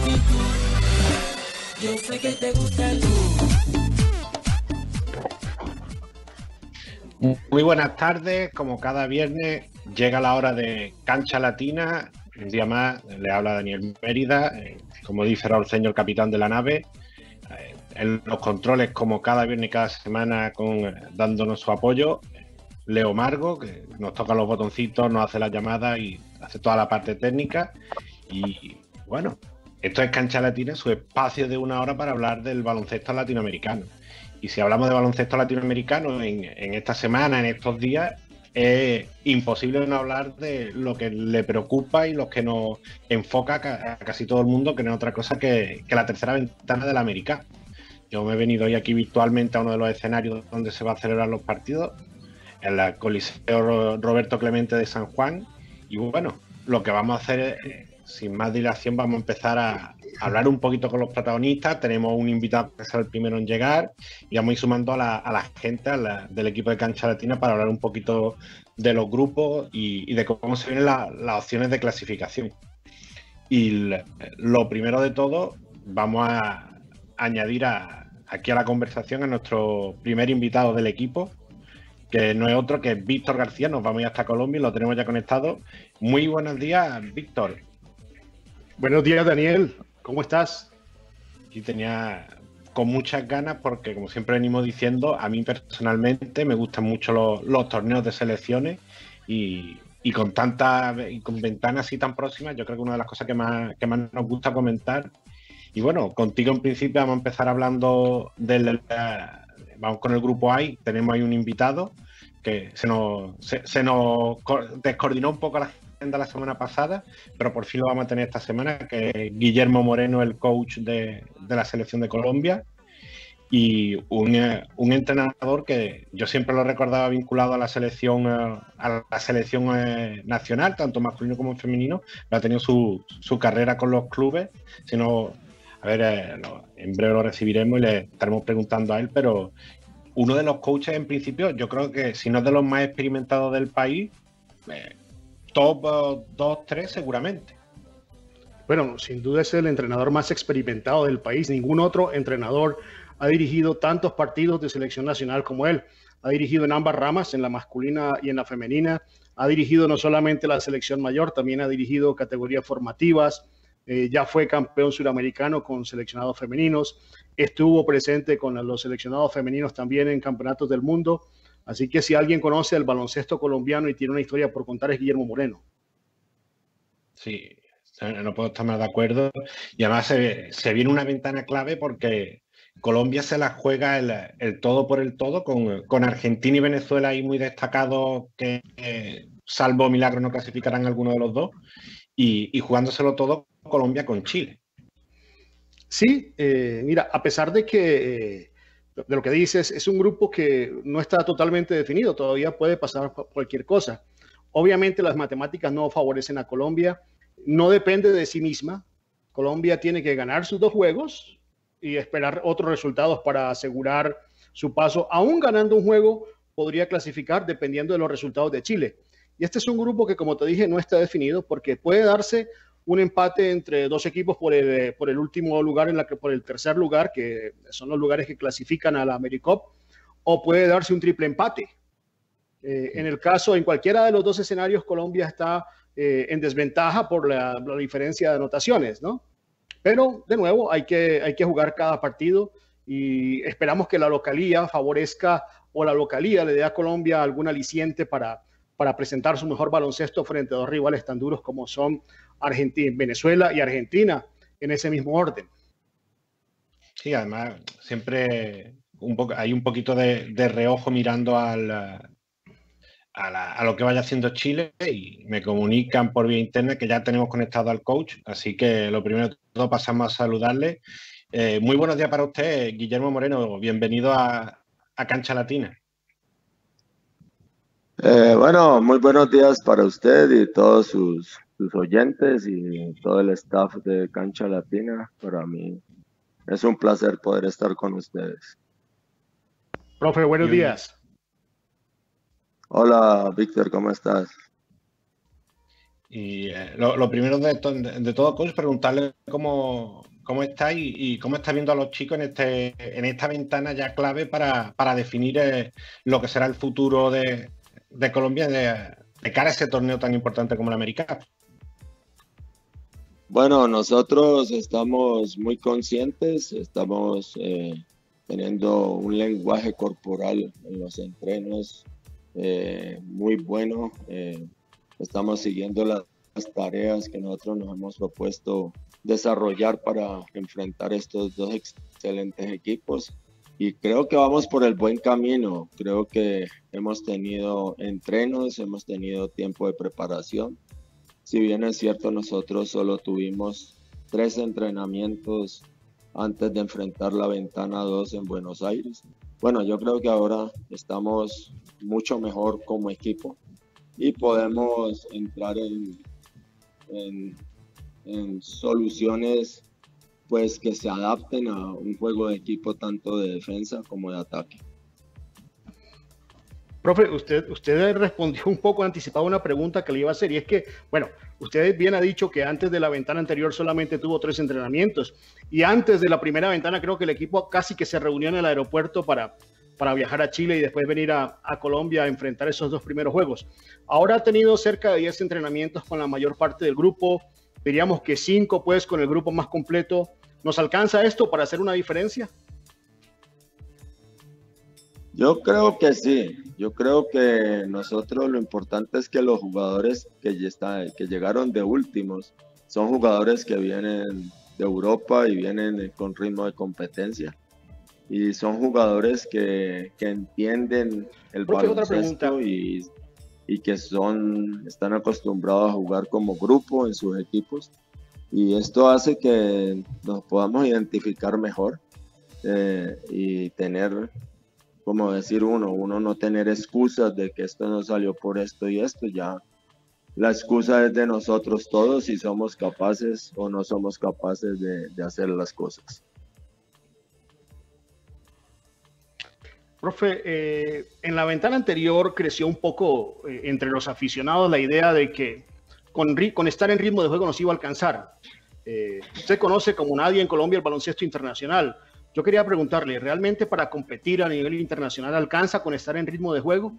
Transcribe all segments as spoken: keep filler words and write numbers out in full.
Yo sé que te gusta el Muy buenas tardes, como cada viernes llega la hora de Cancha Latina. Un día más le habla Daniel Mérida, eh, como dice Raúl Ceño, el capitán de la nave. Eh, en los controles, como cada viernes y cada semana, con, eh, dándonos su apoyo. Leo Margo, que nos toca los botoncitos, nos hace las llamadas y hace toda la parte técnica. Y bueno, esto es Cancha Latina, su espacio de una hora para hablar del baloncesto latinoamericano. Y si hablamos de baloncesto latinoamericano en, en esta semana, en estos días, es imposible no hablar de lo que le preocupa y lo que nos enfoca a casi todo el mundo, que no es otra cosa que, que la tercera ventana de la América. Yo me he venido hoy aquí virtualmente a uno de los escenarios donde se va a celebrar los partidos, en el Coliseo Roberto Clemente de San Juan. Y bueno, lo que vamos a hacer es, sin más dilación, vamos a empezar a hablar un poquito con los protagonistas. Tenemos un invitado que será el primero en llegar y vamos a ir sumando a la, a la gente a la, del equipo de Cancha Latina para hablar un poquito de los grupos y, y de cómo se vienen la, las opciones de clasificación. Y le, lo primero de todo, vamos a añadir a, aquí a la conversación a nuestro primer invitado del equipo, que no es otro que Víctor García. Nos vamos a ir hasta Colombia y lo tenemos ya conectado. Muy buenos días, Víctor. Buenos días, Daniel. ¿Cómo estás? Y tenía con muchas ganas porque, como siempre venimos diciendo, a mí personalmente me gustan mucho los, los torneos de selecciones y, y con tantas y con ventanas así tan próximas, yo creo que una de las cosas que más, que más nos gusta comentar. Y bueno, contigo en principio vamos a empezar hablando del... Vamos con el grupo A. Tenemos ahí un invitado que se nos, se, se nos descoordinó un poco la agenda la semana pasada, pero por fin lo vamos a tener esta semana, que es Guillermo Moreno, el coach de, de la selección de Colombia, y un, un entrenador que yo siempre lo recordaba vinculado a la selección a la selección nacional, tanto masculino como femenino, pero ha tenido su, su carrera con los clubes. Sino, a ver, eh, lo, en breve lo recibiremos y le estaremos preguntando a él, pero uno de los coaches, en principio, yo creo que si no es de los más experimentados del país, eh, top dos, tres seguramente. Bueno, sin duda es el entrenador más experimentado del país. Ningún otro entrenador ha dirigido tantos partidos de selección nacional como él. Ha dirigido en ambas ramas, en la masculina y en la femenina. Ha dirigido no solamente la selección mayor, también ha dirigido categorías formativas. Eh, ya fue campeón suramericano con seleccionados femeninos. Estuvo presente con los seleccionados femeninos también en campeonatos del mundo. Así que si alguien conoce el baloncesto colombiano y tiene una historia por contar, es Guillermo Moreno. Sí, no puedo estar más de acuerdo. Y además se, se viene una ventana clave porque Colombia se la juega el, el todo por el todo, con, con Argentina y Venezuela ahí muy destacados, que eh, salvo milagro no clasificarán alguno de los dos, y, y jugándoselo todo Colombia con Chile. Sí, eh, mira, a pesar de que, eh, de lo que dices, es un grupo que no está totalmente definido, todavía puede pasar cualquier cosa. Obviamente las matemáticas no favorecen a Colombia, no depende de sí misma. Colombia tiene que ganar sus dos juegos y esperar otros resultados para asegurar su paso. Aún ganando un juego, podría clasificar dependiendo de los resultados de Chile. Y este es un grupo que, como te dije, no está definido porque puede darse un empate entre dos equipos por el, por el último lugar, en la que, por el tercer lugar, que son los lugares que clasifican a la AmeriCup, o puede darse un triple empate. Eh, en el caso, en cualquiera de los dos escenarios, Colombia está eh, en desventaja por la, la diferencia de anotaciones, ¿no? Pero, de nuevo, hay que, hay que jugar cada partido y esperamos que la localía favorezca o la localía le dé a Colombia algún aliciente para, para presentar su mejor baloncesto frente a dos rivales tan duros como son Argentina, Venezuela y Argentina, en ese mismo orden. Sí, además siempre un poco, hay un poquito de, de reojo mirando al, a, la, a lo que vaya haciendo Chile, y me comunican por vía interna que ya tenemos conectado al coach, así que lo primero de todo pasamos a saludarle. Eh, muy buenos días para usted, Guillermo Moreno, bienvenido a, a Cancha Latina. Eh, bueno, muy buenos días para usted y todos sus, sus oyentes y todo el staff de Cancha Latina. Para mí es un placer poder estar con ustedes. Profe, buenos días. Hola, Víctor, ¿cómo estás? Y eh, lo, lo primero de, to de, de todo, coach, preguntarle cómo, cómo está y, y cómo está viendo a los chicos en, este, en esta ventana ya clave para, para definir eh, lo que será el futuro de, de Colombia de, de cara a ese torneo tan importante como el Americano. Bueno, nosotros estamos muy conscientes, estamos eh, teniendo un lenguaje corporal en los entrenos eh, muy bueno. Eh, estamos siguiendo las, las tareas que nosotros nos hemos propuesto desarrollar para enfrentar estos dos excelentes equipos. Y creo que vamos por el buen camino. Creo que hemos tenido entrenos, hemos tenido tiempo de preparación. Si bien es cierto, nosotros solo tuvimos tres entrenamientos antes de enfrentar la ventana dos en Buenos Aires. Bueno, yo creo que ahora estamos mucho mejor como equipo y podemos entrar en, en, en soluciones pues, que se adapten a un juego de equipo tanto de defensa como de ataque. Profe, usted, usted respondió un poco anticipado a una pregunta que le iba a hacer, y es que, bueno, usted bien ha dicho que antes de la ventana anterior solamente tuvo tres entrenamientos, y antes de la primera ventana creo que el equipo casi que se reunió en el aeropuerto para, para viajar a Chile y después venir a, a Colombia a enfrentar esos dos primeros juegos. Ahora ha tenido cerca de diez entrenamientos con la mayor parte del grupo, diríamos que cinco pues con el grupo más completo. ¿Nos alcanza esto para hacer una diferencia? Yo creo que sí, yo creo que nosotros lo importante es que los jugadores que, ya está, que llegaron de últimos son jugadores que vienen de Europa y vienen con ritmo de competencia y son jugadores que, que entienden el baloncesto y, y que son, están acostumbrados a jugar como grupo en sus equipos, y esto hace que nos podamos identificar mejor eh, y tener, como decir uno, uno no tener excusas de que esto no salió por esto y esto. Ya la excusa es de nosotros todos si somos capaces o no somos capaces de, de hacer las cosas. Profe, eh, en la ventana anterior creció un poco eh, entre los aficionados la idea de que con, con estar en ritmo de juego nos iba a alcanzar. Eh, usted conoce como nadie en Colombia el baloncesto internacional. Yo quería preguntarle, ¿realmente para competir a nivel internacional alcanza con estar en ritmo de juego?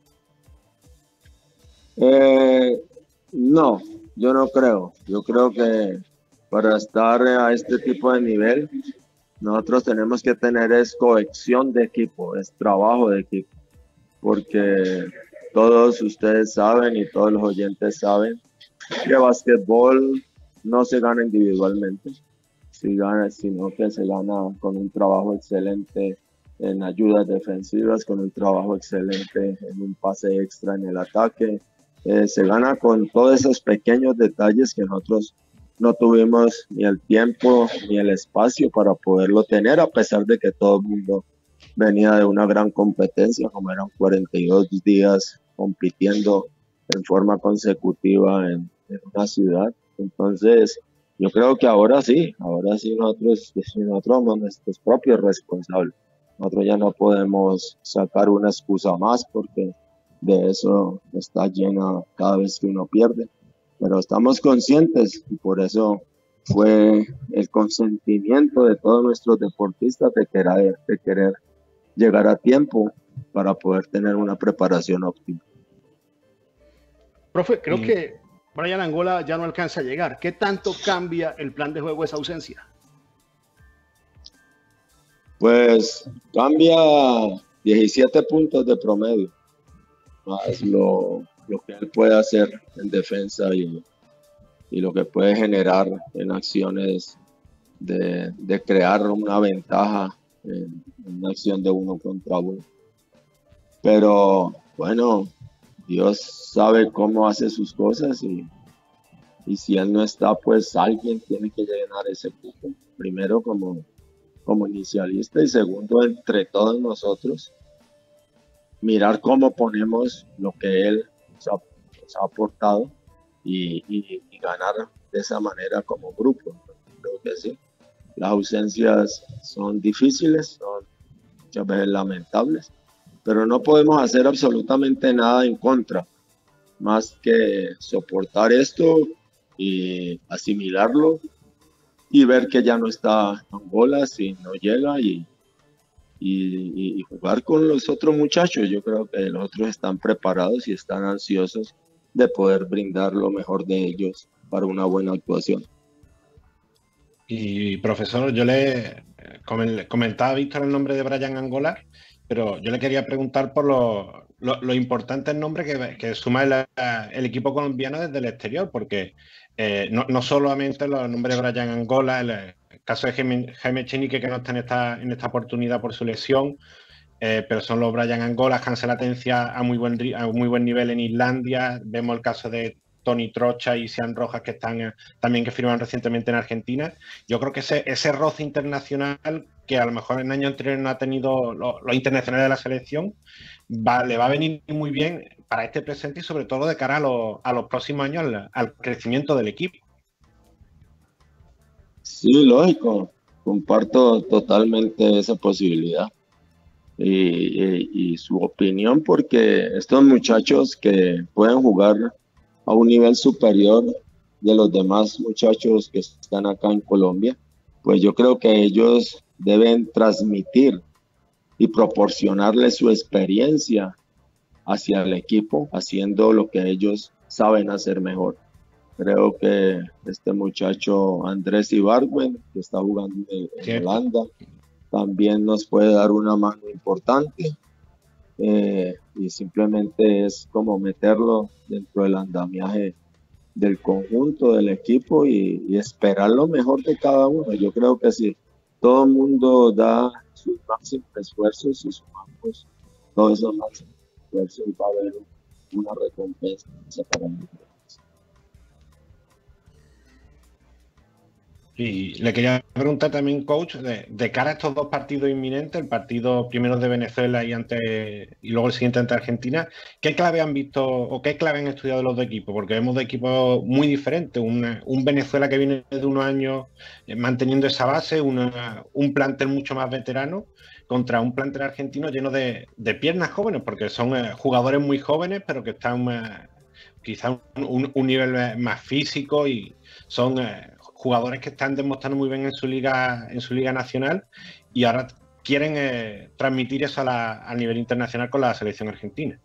Eh, no, yo no creo. Yo creo que para estar a este tipo de nivel, nosotros tenemos que tener es cohesión de equipo, es trabajo de equipo. Porque todos ustedes saben y todos los oyentes saben que básquetbol no se gana individualmente. Si gana, sino que se gana con un trabajo excelente en ayudas defensivas, con un trabajo excelente en un pase extra en el ataque. Eh, se gana con todos esos pequeños detalles que nosotros no tuvimos ni el tiempo ni el espacio para poderlo tener, a pesar de que todo el mundo venía de una gran competencia, como eran cuarenta y dos días compitiendo en forma consecutiva en, en una ciudad. Entonces, yo creo que ahora sí, ahora sí nosotros, nosotros somos nuestros propios responsables. Nosotros ya no podemos sacar una excusa más porque de eso está llena cada vez que uno pierde. Pero estamos conscientes y por eso fue el consentimiento de todos nuestros deportistas de querer, de querer llegar a tiempo para poder tener una preparación óptima. Profe, creo sí. que Brian Angola ya no alcanza a llegar. ¿Qué tanto cambia el plan de juego esa ausencia? Pues cambia diecisiete puntos de promedio, más lo, lo que él puede hacer en defensa y, y lo que puede generar en acciones de, de crear una ventaja en, en una acción de uno contra uno. Pero bueno, Dios sabe cómo hace sus cosas y, y si él no está, pues alguien tiene que llenar ese cupo. Primero como, como inicialista y segundo entre todos nosotros, mirar cómo ponemos lo que él nos ha, nos ha aportado y, y, y ganar de esa manera como grupo. Creo que sí. Las ausencias son difíciles, son muchas veces lamentables, pero no podemos hacer absolutamente nada en contra más que soportar esto y asimilarlo y ver que ya no está Angola si no llega y, y, y jugar con los otros muchachos. Yo creo que los otros están preparados y están ansiosos de poder brindar lo mejor de ellos para una buena actuación. Y profesor, yo le comentaba a Víctor el nombre de Brian Angola, pero yo le quería preguntar por los lo, lo importantes nombres que, que suma el, el equipo colombiano desde el exterior, porque eh, no, no solamente los nombres de Brian Angola, el, el caso de Jaime, Jaime Echenique, que no está en esta, en esta oportunidad por su lesión, eh, pero son los Brian Angola, Hansel Atencia a muy, buen, a muy buen nivel en Islandia, vemos el caso de Tony Trocha y Sian Rojas, que están eh, también que firmaron recientemente en Argentina. Yo creo que ese, ese roce internacional que a lo mejor en años anteriores no ha tenido los, los internacionales de la selección, va, le va a venir muy bien para este presente y sobre todo de cara a, lo, a los próximos años al, al crecimiento del equipo. Sí, lógico, comparto totalmente esa posibilidad y, y, y su opinión, porque estos muchachos que pueden jugar a un nivel superior de los demás muchachos que están acá en Colombia, pues yo creo que ellos deben transmitir y proporcionarle su experiencia hacia el equipo, haciendo lo que ellos saben hacer mejor. Creo que este muchacho Andrés Ibargüen, que está jugando en, en Holanda, también nos puede dar una mano importante. Eh, y simplemente es como meterlo dentro del andamiaje del conjunto del equipo y, y esperar lo mejor de cada uno. Yo creo que si todo el mundo da sus máximos esfuerzos y sumamos todos esos máximos esfuerzos, va a haber una recompensa para nosotros. Y le quería preguntar también, coach, de, de cara a estos dos partidos inminentes, el partido primero de Venezuela y, ante, y luego el siguiente ante Argentina, ¿qué clave han visto o qué clave han estudiado los dos equipos? Porque vemos dos equipos muy diferentes, una, un Venezuela que viene de unos años eh, manteniendo esa base, una, un plantel mucho más veterano, contra un plantel argentino lleno de, de piernas jóvenes, porque son eh, jugadores muy jóvenes, pero que están eh, quizás un, un, un nivel más físico y son... Eh, jugadores que están demostrando muy bien en su liga, en su liga nacional y ahora quieren eh, transmitir eso a, la, a nivel internacional con la selección argentina.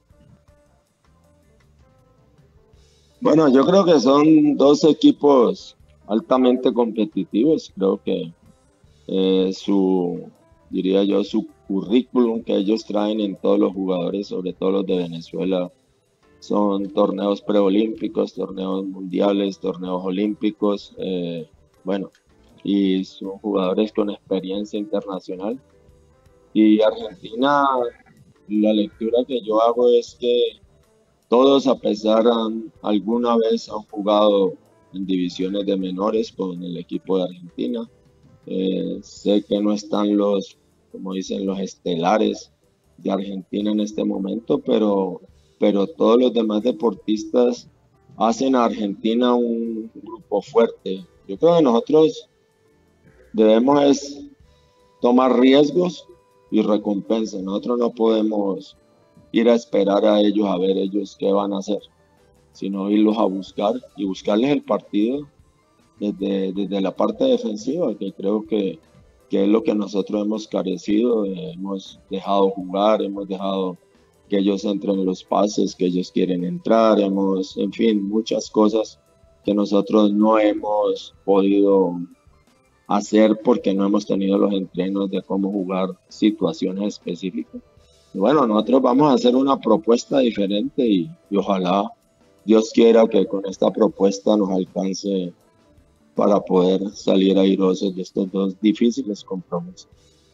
Bueno, yo creo que son dos equipos altamente competitivos. Creo que eh, su, diría yo, su currículum que ellos traen en todos los jugadores, sobre todo los de Venezuela, son torneos preolímpicos, torneos mundiales, torneos olímpicos, eh, bueno, y son jugadores con experiencia internacional. Y Argentina, la lectura que yo hago es que todos, a pesar de alguna vez han jugado en divisiones de menores con el equipo de Argentina. Eh, sé que no están los, como dicen, los estelares de Argentina en este momento, pero pero todos los demás deportistas hacen a Argentina un grupo fuerte. Yo creo que nosotros debemos es tomar riesgos y recompensas. Nosotros no podemos ir a esperar a ellos a ver ellos qué van a hacer, sino irlos a buscar y buscarles el partido desde, desde la parte defensiva, que creo que, que es lo que nosotros hemos carecido. Eh, hemos dejado jugar, hemos dejado que ellos entren en los pases que ellos quieren entrar, hemos, en fin, muchas cosas que nosotros no hemos podido hacer porque no hemos tenido los entrenos de cómo jugar situaciones específicas. Y bueno, nosotros vamos a hacer una propuesta diferente y, y ojalá Dios quiera que con esta propuesta nos alcance para poder salir airosos de estos dos difíciles compromisos.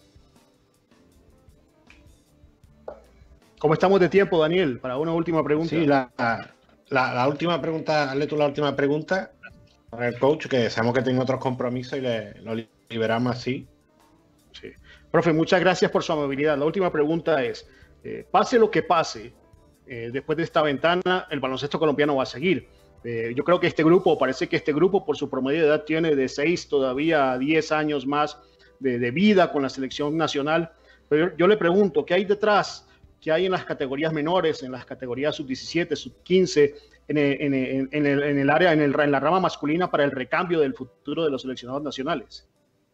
¿Cómo estamos de tiempo, Daniel? Para una última pregunta. Sí, la, la, la última pregunta, hazle tú la última pregunta para el coach, que sabemos que tiene otros compromisos y le, lo liberamos así. Sí. Profe, muchas gracias por su amabilidad. La última pregunta es, eh, pase lo que pase, eh, después de esta ventana, el baloncesto colombiano va a seguir. Eh, yo creo que este grupo, parece que este grupo por su promedio de edad tiene de seis todavía a diez años más de, de vida con la selección nacional. Pero yo, yo le pregunto, ¿qué hay detrás? ¿Qué hay en las categorías menores, en las categorías sub diecisiete, sub quince, en el, en el, en el, en el área, en, el, en la rama masculina para el recambio del futuro de los seleccionados nacionales?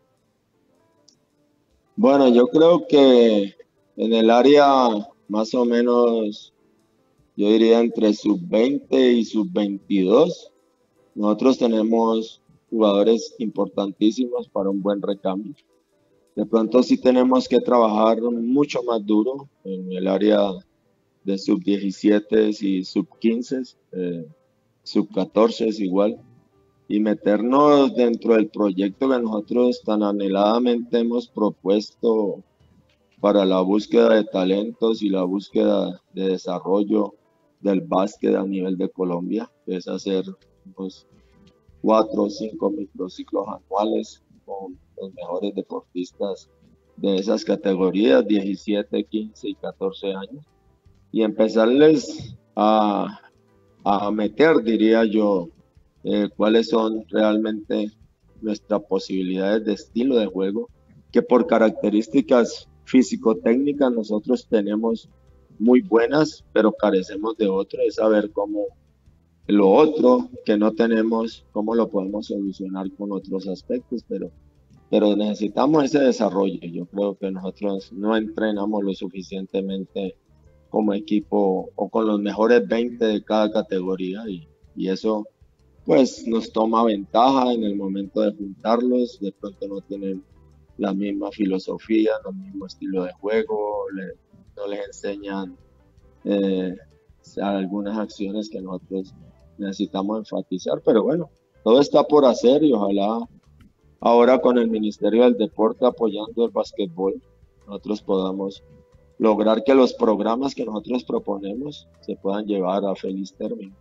Bueno, yo creo que en el área más o menos, yo diría entre sub veinte y sub veintidós, nosotros tenemos jugadores importantísimos para un buen recambio. De pronto sí tenemos que trabajar mucho más duro en el área de sub diecisiete y sub quince, eh, sub catorce es igual, y meternos dentro del proyecto que nosotros tan anheladamente hemos propuesto para la búsqueda de talentos y la búsqueda de desarrollo del básquet a nivel de Colombia, que es hacer unos cuatro o cinco microciclos anuales con los mejores deportistas de esas categorías, diecisiete, quince y catorce años, y empezarles a, a meter, diría yo, eh, cuáles son realmente nuestras posibilidades de estilo de juego, que por características físico-técnicas nosotros tenemos muy buenas, pero carecemos de otro, es saber cómo lo otro que no tenemos, cómo lo podemos solucionar con otros aspectos, pero, pero necesitamos ese desarrollo. Yo creo que nosotros no entrenamos lo suficientemente como equipo o con los mejores veinte de cada categoría y, y eso pues nos toma ventaja en el momento de juntarlos. De pronto no tienen la misma filosofía, el mismo estilo de juego, le, no les enseñan eh, algunas acciones que nosotros necesitamos enfatizar, pero bueno, todo está por hacer y ojalá ahora con el Ministerio del Deporte apoyando el básquetbol, nosotros podamos lograr que los programas que nosotros proponemos se puedan llevar a feliz término.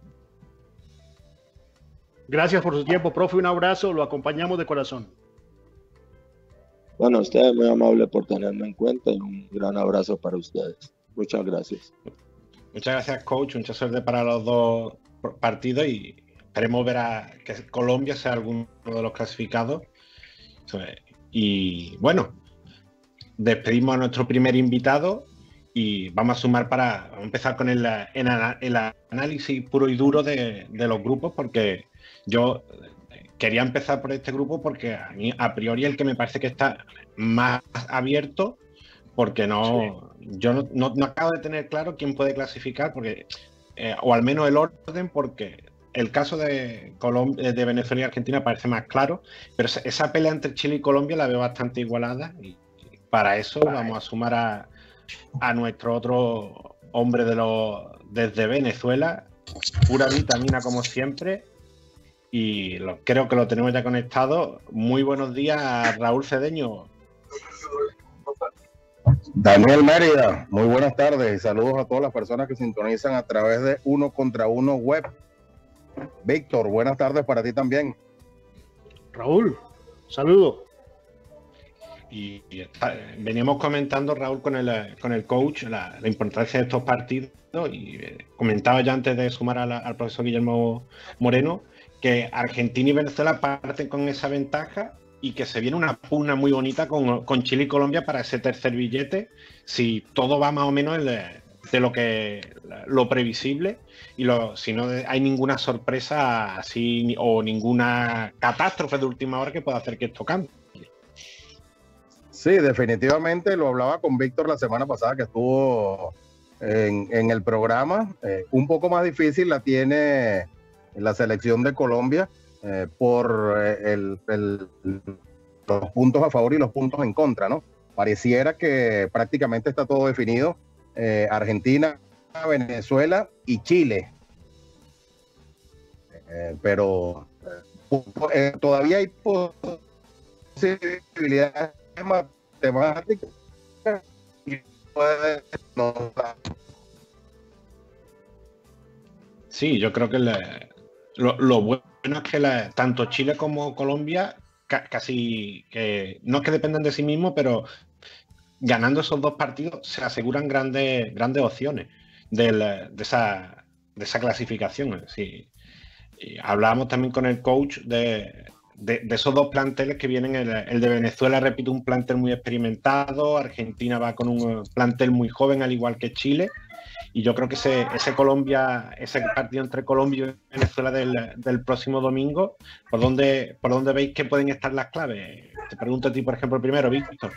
Gracias por su tiempo, profe, un abrazo, lo acompañamos de corazón. Bueno, usted es muy amable por tenerme en cuenta y un gran abrazo para ustedes. Muchas gracias. Muchas gracias, coach, mucha suerte para los dos partidos y esperemos ver a que Colombia sea alguno de los clasificados. Y bueno, despedimos a nuestro primer invitado y vamos a sumar para vamos a empezar con el, el, el análisis puro y duro de, de los grupos, porque yo quería empezar por este grupo porque a mí a priori el que me parece que está más abierto, porque no sí. yo no, no, no acabo de tener claro quién puede clasificar, porque eh, o al menos el orden, porque el caso de, Colombia, de Venezuela y Argentina parece más claro, pero esa pelea entre Chile y Colombia la veo bastante igualada y para eso vamos a sumar a, a nuestro otro hombre de los desde Venezuela, pura vitamina como siempre, y lo, creo que lo tenemos ya conectado. Muy buenos días, Raúl Cedeño. Daniel Mérida, muy buenas tardes y saludos a todas las personas que sintonizan a través de Uno Contra Uno Web. Víctor, buenas tardes para ti también. Raúl, saludo. Y, y está, veníamos comentando, Raúl, con el, con el coach la, la importancia de estos partidos y eh, comentaba ya antes de sumar a la, al profesor Guillermo Moreno que Argentina y Venezuela parten con esa ventaja y que se viene una pugna muy bonita con, con Chile y Colombia para ese tercer billete, si todo va más o menos de, de lo que lo previsible y lo, si no hay ninguna sorpresa así o ninguna catástrofe de última hora que pueda hacer que esto cambie. Sí, definitivamente lo hablaba con Víctor la semana pasada que estuvo en, en el programa. Eh, un poco más difícil la tiene la selección de Colombia eh, por eh, el, el, los puntos a favor y los puntos en contra, ¿no? Pareciera que prácticamente está todo definido. Eh, Argentina, Venezuela y Chile. Eh, pero eh, todavía hay posibilidades matemáticas y puede no. Sí, yo creo que le, lo, lo bueno es que la, tanto Chile como Colombia ca, casi que no es que dependan de sí mismos, pero ganando esos dos partidos se aseguran grandes grandes opciones de, la, de esa de esa clasificación. Sí. Y hablábamos también con el coach de, de, de esos dos planteles que vienen, el, el de Venezuela, repito, un plantel muy experimentado, Argentina va con un plantel muy joven, al igual que Chile, y yo creo que ese, ese Colombia, ese partido entre Colombia y Venezuela del, del próximo domingo, ¿por dónde, por dónde veis que pueden estar las claves? Te pregunto a ti, por ejemplo, primero, Víctor.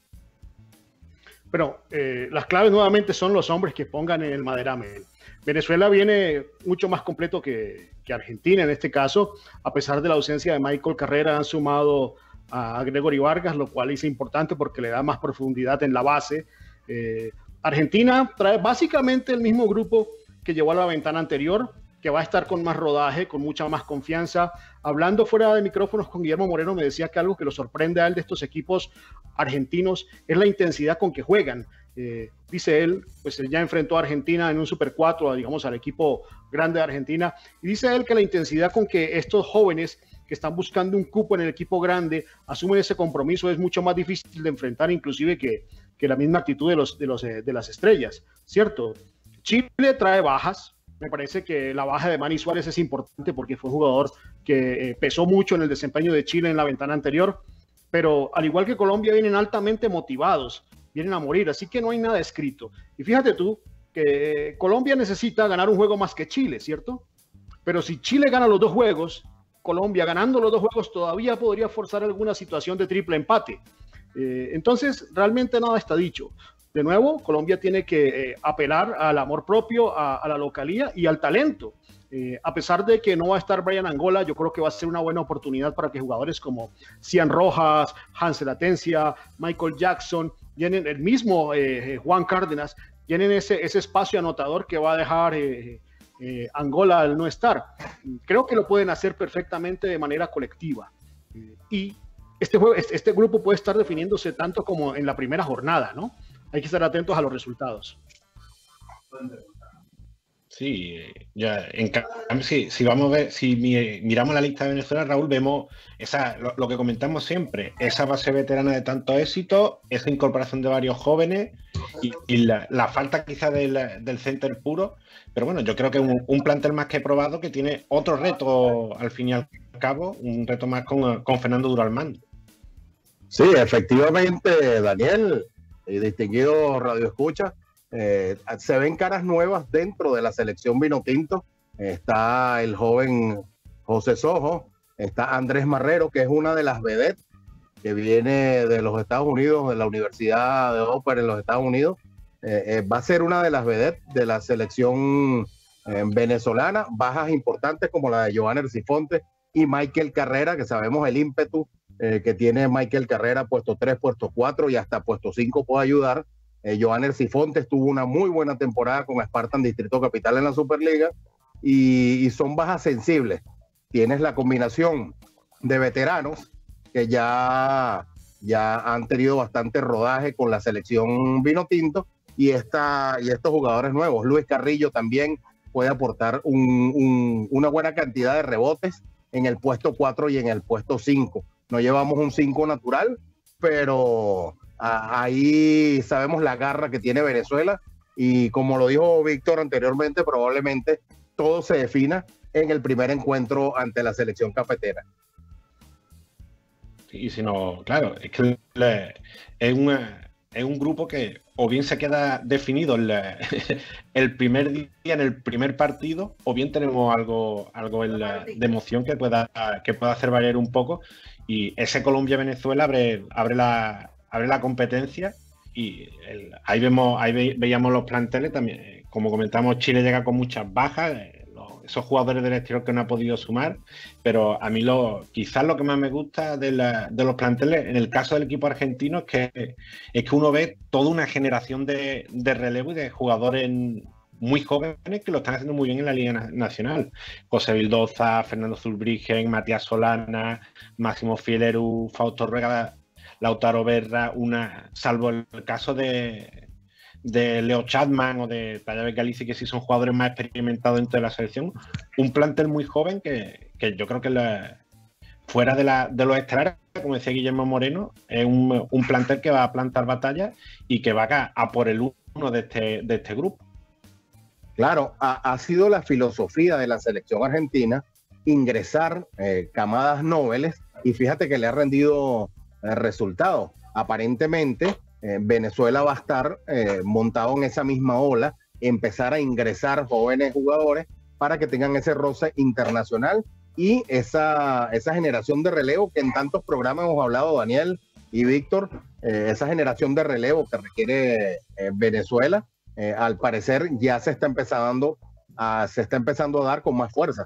Bueno, eh, las claves nuevamente son los hombres que pongan en el maderamen. Venezuela viene mucho más completo que, que Argentina en este caso. A pesar de la ausencia de Michael Carrera, han sumado a Gregory Vargas, lo cual es importante porque le da más profundidad en la base. Eh, Argentina trae básicamente el mismo grupo que llevó a la ventana anterior, que va a estar con más rodaje, con mucha más confianza. Hablando fuera de micrófonos con Guillermo Moreno, me decía que algo que lo sorprende a él de estos equipos argentinos es la intensidad con que juegan. Eh, dice él, pues él ya enfrentó a Argentina en un Super cuatro, digamos, al equipo grande de Argentina, y dice él que la intensidad con que estos jóvenes que están buscando un cupo en el equipo grande asumen ese compromiso es mucho más difícil de enfrentar inclusive que, que la misma actitud de, los, de, los, de las estrellas, ¿cierto? Chile trae bajas. Me parece que la baja de Manny Suárez es importante porque fue un jugador que eh, pesó mucho en el desempeño de Chile en la ventana anterior, pero al igual que Colombia vienen altamente motivados, vienen a morir, así que no hay nada escrito. Y fíjate tú que eh, Colombia necesita ganar un juego más que Chile, ¿cierto? Pero si Chile gana los dos juegos, Colombia ganando los dos juegos todavía podría forzar alguna situación de triple empate. Eh, entonces, realmente nada está dicho. De nuevo, Colombia tiene que eh, apelar al amor propio, a, a la localía y al talento. Eh, a pesar de que no va a estar Brian Angola, yo creo que va a ser una buena oportunidad para que jugadores como Cian Rojas, Hansel Atencia, Michael Jackson, llenen el mismo eh, Juan Cárdenas, llenen ese, ese espacio anotador que va a dejar eh, eh, Angola al no estar. Creo que lo pueden hacer perfectamente de manera colectiva. Eh, y este, juego, este, este grupo puede estar definiéndose tanto como en la primera jornada, ¿no? Hay que estar atentos a los resultados. Sí, ya, en cambio, si, si vamos a ver, si mi, miramos la lista de Venezuela, Raúl, vemos esa, lo, lo que comentamos siempre, esa base veterana de tanto éxito, esa incorporación de varios jóvenes y, y la, la falta quizá del, del center puro, pero bueno, yo creo que un, un plantel más que probado que tiene otro reto al fin y al cabo, un reto más con, con Fernando Duro al mando. Sí, efectivamente, Daniel y distinguido Radio Escucha, eh, se ven caras nuevas dentro de la selección Vinotinto. Está el joven José Sojo, está Andrés Marrero, que es una de las vedettes que viene de los Estados Unidos, de la Universidad de Ópera en los Estados Unidos. Eh, eh, va a ser una de las vedettes de la selección eh, venezolana, bajas importantes como la de Johanner Sifonte y Michael Carrera, que sabemos el ímpetu Eh, que tiene Michael Carrera, puesto tres, puesto cuatro y hasta puesto cinco puede ayudar. Eh, Johanner Sifontes tuvo una muy buena temporada con Spartan Distrito Capital en la Superliga y, y son bajas sensibles. Tienes la combinación de veteranos que ya, ya han tenido bastante rodaje con la selección Vinotinto y, esta, y estos jugadores nuevos. Luis Carrillo también puede aportar un, un, una buena cantidad de rebotes en el puesto cuatro y en el puesto cinco. No llevamos un cinco natural, pero a, ahí sabemos la garra que tiene Venezuela y como lo dijo Víctor anteriormente, probablemente todo se defina en el primer encuentro ante la selección cafetera. Y si no, claro, es que le, es, una, es un grupo que o bien se queda definido el, el primer día en el primer partido, o bien tenemos algo, algo en la, de emoción que pueda, que pueda hacer valer un poco. Y ese Colombia-Venezuela abre, abre, la, abre la competencia y el, ahí vemos, ahí ve, veíamos los planteles también. Como comentamos, Chile llega con muchas bajas, eh, los, esos jugadores del exterior que no ha podido sumar, pero a mí lo, quizás lo que más me gusta de, la, de los planteles, en el caso del equipo argentino, es que, es que uno ve toda una generación de, de relevo y de jugadores muy jóvenes que lo están haciendo muy bien en la Liga Nacional. José Vildoza, Fernando Zulbrigen, Matías Solana, Máximo Fieleru, Fausto Ruega, Lautaro Berra, una, salvo el caso de, de Leo Chapman o de Tallaves Galici, que sí son jugadores más experimentados dentro de la selección, un plantel muy joven que, que yo creo que la, fuera de, la, de los estelares, como decía Guillermo Moreno, es un, un plantel que va a plantar batalla y que va a, a por el uno de este, de este grupo. Claro, ha, ha sido la filosofía de la selección argentina ingresar eh, camadas nobles y fíjate que le ha rendido eh, resultados. Aparentemente, eh, Venezuela va a estar eh, montado en esa misma ola, empezar a ingresar jóvenes jugadores para que tengan ese roce internacional y esa, esa generación de relevo que en tantos programas hemos hablado, Daniel y Víctor, eh, esa generación de relevo que requiere eh, Venezuela, eh, al parecer ya se está empezando a, se está empezando a dar con más fuerza.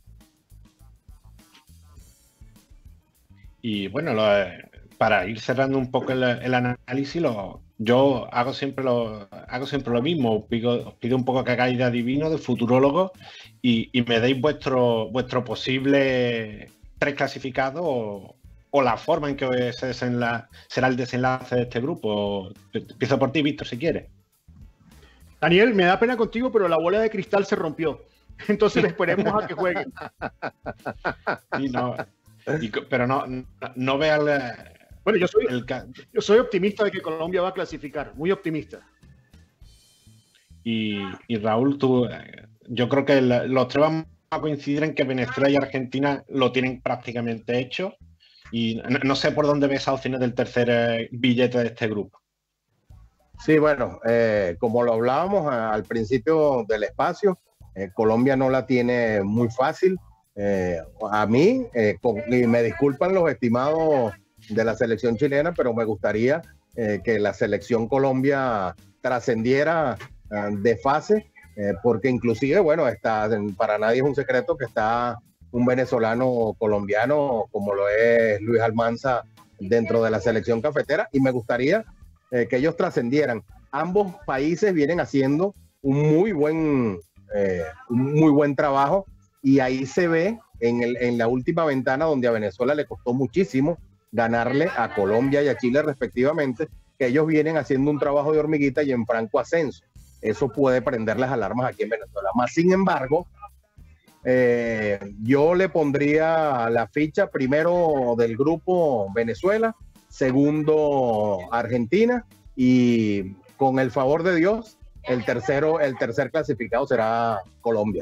Y bueno, lo, para ir cerrando un poco el, el análisis, lo, yo hago siempre lo, hago siempre lo mismo, os pido, os pido un poco que hagáis de adivino, de futurólogo, y, y me deis vuestro, vuestro posible tres clasificados o, o la forma en que se desenla, será el desenlace de este grupo. Empiezo por ti, Víctor, si quieres. Daniel, me da pena contigo, pero la bola de cristal se rompió. Entonces esperemos a que jueguen. Sí, no, y, pero no, no, no veas el, bueno, yo soy, el, yo soy optimista de que Colombia va a clasificar, muy optimista. Y, y Raúl, tú, yo creo que el, los tres vamos a coincidir en que Venezuela y Argentina lo tienen prácticamente hecho. Y no, no sé por dónde ves esas opciones del tercer eh, billete de este grupo. Sí, bueno, eh, como lo hablábamos a, al principio del espacio, eh, Colombia no la tiene muy fácil. Eh, a mí, eh, con, y me disculpan los estimados de la selección chilena, pero me gustaría eh, que la selección Colombia trascendiera eh, de fase, eh, porque inclusive, bueno, está, para nadie es un secreto que está un venezolano colombiano como lo es Luis Almanza dentro de la selección cafetera, y me gustaría eh, que ellos trascendieran. Ambos países vienen haciendo un muy buen, eh, un muy buen trabajo, y ahí se ve en, el, en la última ventana donde a Venezuela le costó muchísimo ganarle a Colombia y a Chile respectivamente, que ellos vienen haciendo un trabajo de hormiguita y en franco ascenso. Eso puede prender las alarmas aquí en Venezuela. Más sin embargo, Eh, yo le pondría la ficha primero del grupo Venezuela, segundo Argentina, y con el favor de Dios, el tercero, el tercer clasificado será Colombia.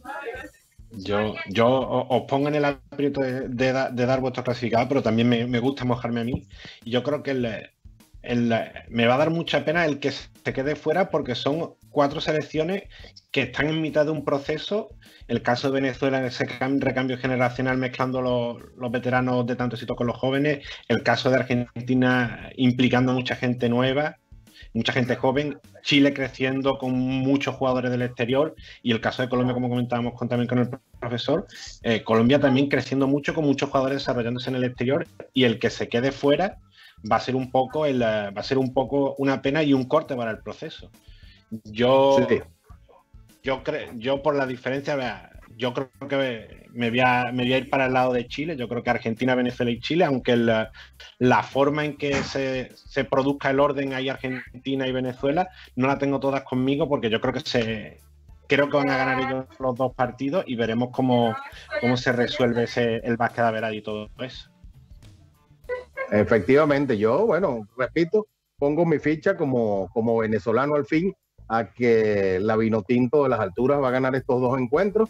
Yo, yo os pongo en el aprieto de, de, de dar vuestro clasificado, pero también me, me gusta mojarme a mí. Y yo creo que el, el, me va a dar mucha pena el que se quede fuera, porque son cuatro selecciones que están en mitad de un proceso. El caso de Venezuela en ese recambio generacional mezclando los, los veteranos de tanto éxito con los jóvenes. El caso de Argentina implicando a mucha gente nueva, mucha gente joven. Chile creciendo con muchos jugadores del exterior. Y el caso de Colombia, como comentábamos con, también con el profesor, eh, Colombia también creciendo mucho con muchos jugadores desarrollándose en el exterior. Y el que se quede fuera va a ser un poco, el, va a ser un poco una pena y un corte para el proceso. Yo... Sí. Yo creo, yo por la diferencia, yo creo que me voy, a, me voy a ir para el lado de Chile. Yo creo que Argentina, Venezuela y Chile, aunque la, la forma en que se, se produzca el orden ahí Argentina y Venezuela, no la tengo todas conmigo, porque yo creo que se creo que van a ganar ellos los dos partidos y veremos cómo, cómo se resuelve ese, el básquet de y todo eso. Efectivamente, yo, bueno, repito, pongo mi ficha como, como venezolano al fin a que la Vinotinto de las Alturas va a ganar estos dos encuentros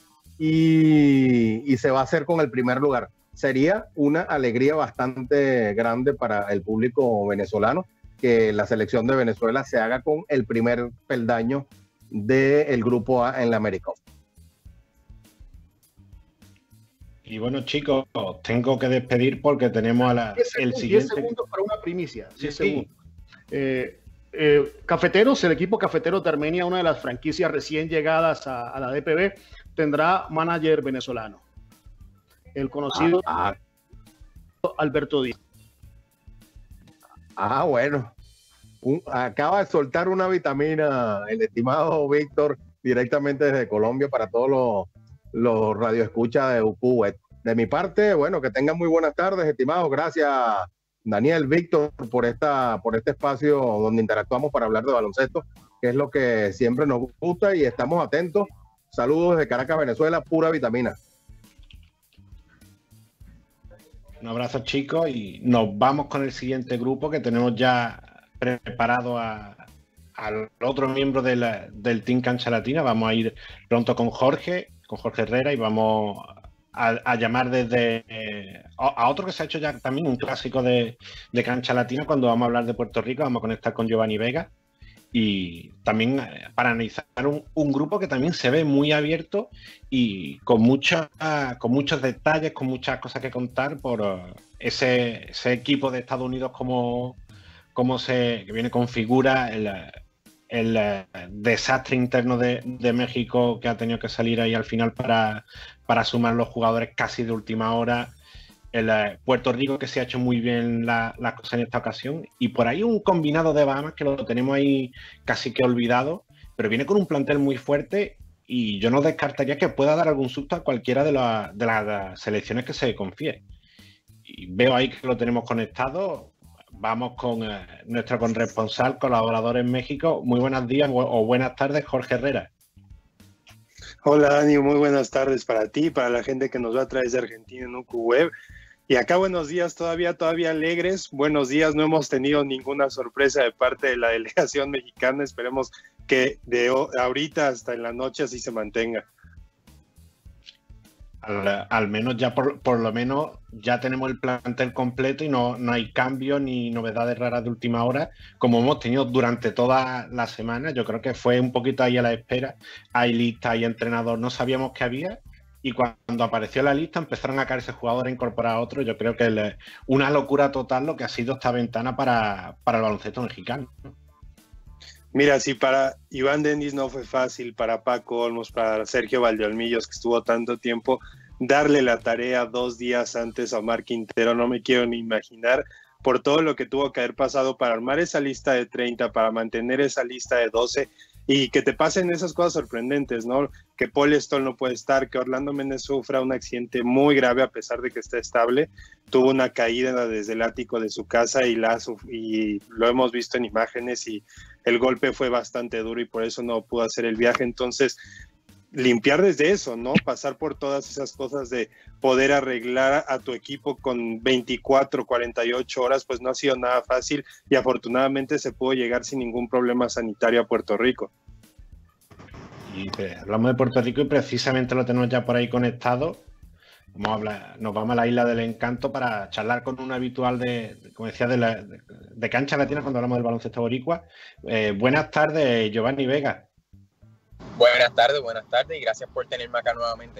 y, y se va a hacer con el primer lugar. Sería una alegría bastante grande para el público venezolano que la selección de Venezuela se haga con el primer peldaño del grupo A en la América. Y bueno, chicos, os tengo que despedir porque tenemos a la, diez segundos, el siguiente... diez segundos para una primicia. Sí, sí. Eh, Eh, Cafeteros, el equipo cafetero de Armenia, una de las franquicias recién llegadas a, a la D P B, tendrá manager venezolano, el conocido ah, ah. Alberto Díaz. Ah, bueno, Un, acaba de soltar una vitamina el estimado Víctor directamente desde Colombia para todos los, los radioescuchas de U Q Web. De mi parte, bueno, que tengan muy buenas tardes, estimados. Gracias, Daniel, Víctor, por, esta, por este espacio donde interactuamos para hablar de baloncesto, que es lo que siempre nos gusta y estamos atentos. Saludos desde Caracas, Venezuela, pura vitamina. Un abrazo, chicos, y nos vamos con el siguiente grupo que tenemos ya preparado a, al otro miembro de la, del Team Cancha Latina. Vamos a ir pronto con Jorge, con Jorge Herrera, y vamos a, a llamar desde eh, a otro que se ha hecho ya también un clásico de, de cancha latina. Cuando vamos a hablar de Puerto Rico, vamos a conectar con Giovanni Vega y también eh, para analizar un, un grupo que también se ve muy abierto y con, mucha, con muchos detalles, con muchas cosas que contar por uh, ese, ese equipo de Estados Unidos como, como se que viene con figura, el, el uh, desastre interno de, de México que ha tenido que salir ahí al final para, para sumar los jugadores casi de última hora. El uh, Puerto Rico que se ha hecho muy bien las la cosas en esta ocasión y por ahí un combinado de Bahamas que lo tenemos ahí casi que olvidado, pero viene con un plantel muy fuerte y yo no descartaría que pueda dar algún susto a cualquiera de, la, de las selecciones que se confíe. Y veo ahí que lo tenemos conectado. Vamos con uh, nuestro corresponsal, colaborador en México. Muy buenos días o buenas tardes, Jorge Herrera. Hola Dani, muy buenas tardes para ti, para la gente que nos va a través de Argentina en U Q Web. Y acá buenos días, todavía, todavía alegres. Buenos días, no hemos tenido ninguna sorpresa de parte de la delegación mexicana. Esperemos que de ahorita hasta en la noche así se mantenga. Al, al menos ya por, por lo menos ya tenemos el plantel completo y no, no hay cambios ni novedades raras de última hora como hemos tenido durante toda la semana. Yo creo que fue un poquito ahí a la espera. Hay lista, hay entrenador, no sabíamos que había y cuando apareció la lista empezaron a caerse jugadores, a incorporar a otros. Yo creo que es una locura total lo que ha sido esta ventana para, para el baloncesto mexicano. Mira, si para Iván Denis no fue fácil, para Paco Olmos, para Sergio Valdeolmillos, que estuvo tanto tiempo, darle la tarea dos días antes a Omar Quintero, no me quiero ni imaginar por todo lo que tuvo que haber pasado para armar esa lista de treinta, para mantener esa lista de doce y que te pasen esas cosas sorprendentes, ¿no? Que Paul Stoll no puede estar, que Orlando Méndez sufra un accidente muy grave a pesar de que está estable, tuvo una caída desde el ático de su casa y, la, y lo hemos visto en imágenes y el golpe fue bastante duro y por eso no pudo hacer el viaje. Entonces, limpiar desde eso, ¿no? Pasar por todas esas cosas de poder arreglar a tu equipo con veinticuatro, cuarenta y ocho horas, pues no ha sido nada fácil y afortunadamente se pudo llegar sin ningún problema sanitario a Puerto Rico. Y eh, hablamos de Puerto Rico y precisamente lo tenemos ya por ahí conectado. Vamos a hablar, nos vamos a la Isla del Encanto para charlar con un habitual de, de como decía, de, la, de, de cancha latina cuando hablamos del baloncesto boricua. Eh, buenas tardes, Giovanni Vega. Buenas tardes, buenas tardes y gracias por tenerme acá nuevamente.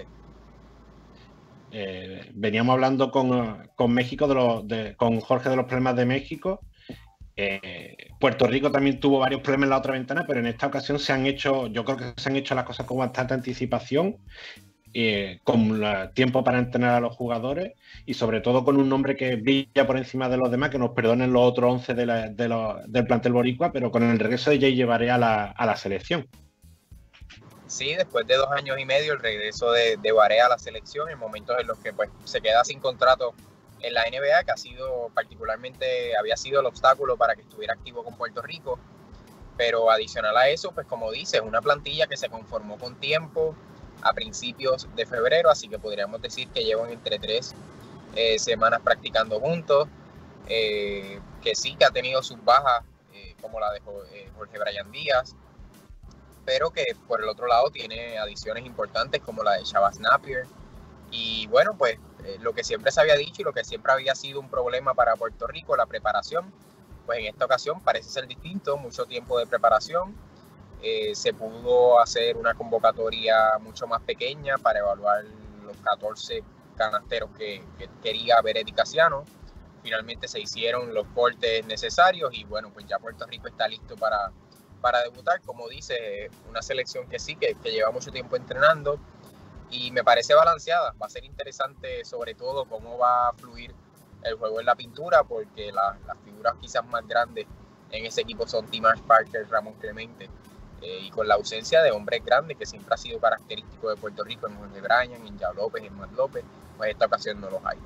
Eh, veníamos hablando con, con México, de los, de, con Jorge de los problemas de México. Eh, Puerto Rico también tuvo varios problemas en la otra ventana, pero en esta ocasión se han hecho, yo creo que se han hecho las cosas con bastante anticipación. Eh, con la, tiempo para entrenar a los jugadores y sobre todo con un nombre que brilla por encima de los demás, que nos perdonen los otros once de la, de los, del plantel boricua, pero con el regreso de J J Barea a la, a la selección. Sí, después de dos años y medio el regreso de, de Barea a la selección en momentos en los que pues, se queda sin contrato en la N B A, que ha sido particularmente, había sido el obstáculo para que estuviera activo con Puerto Rico, pero adicional a eso, pues como dices, una plantilla que se conformó con tiempo a principios de febrero, así que podríamos decir que llevan entre tres eh, semanas practicando juntos, eh, que sí que ha tenido sus bajas, eh, como la de Jorge Brian Díaz, pero que por el otro lado tiene adiciones importantes como la de Shabazz Napier, y bueno, pues eh, lo que siempre se había dicho y lo que siempre había sido un problema para Puerto Rico, la preparación, pues en esta ocasión parece ser distinto, mucho tiempo de preparación. Eh, se pudo hacer una convocatoria mucho más pequeña para evaluar los catorce canasteros que, que quería Veretti Casiano. Finalmente se hicieron los cortes necesarios y bueno, pues ya Puerto Rico está listo para, para debutar. Como dice, una selección que sí, que, que lleva mucho tiempo entrenando y me parece balanceada. Va a ser interesante sobre todo cómo va a fluir el juego en la pintura, porque la, las figuras quizás más grandes en ese equipo son Timash Parker, Ramón Clemente. Eh, y con la ausencia de hombres grandes que siempre ha sido característico de Puerto Rico, en Jorge Bryan, en Yao López, en Matt López, pues esta ocasión no los hay.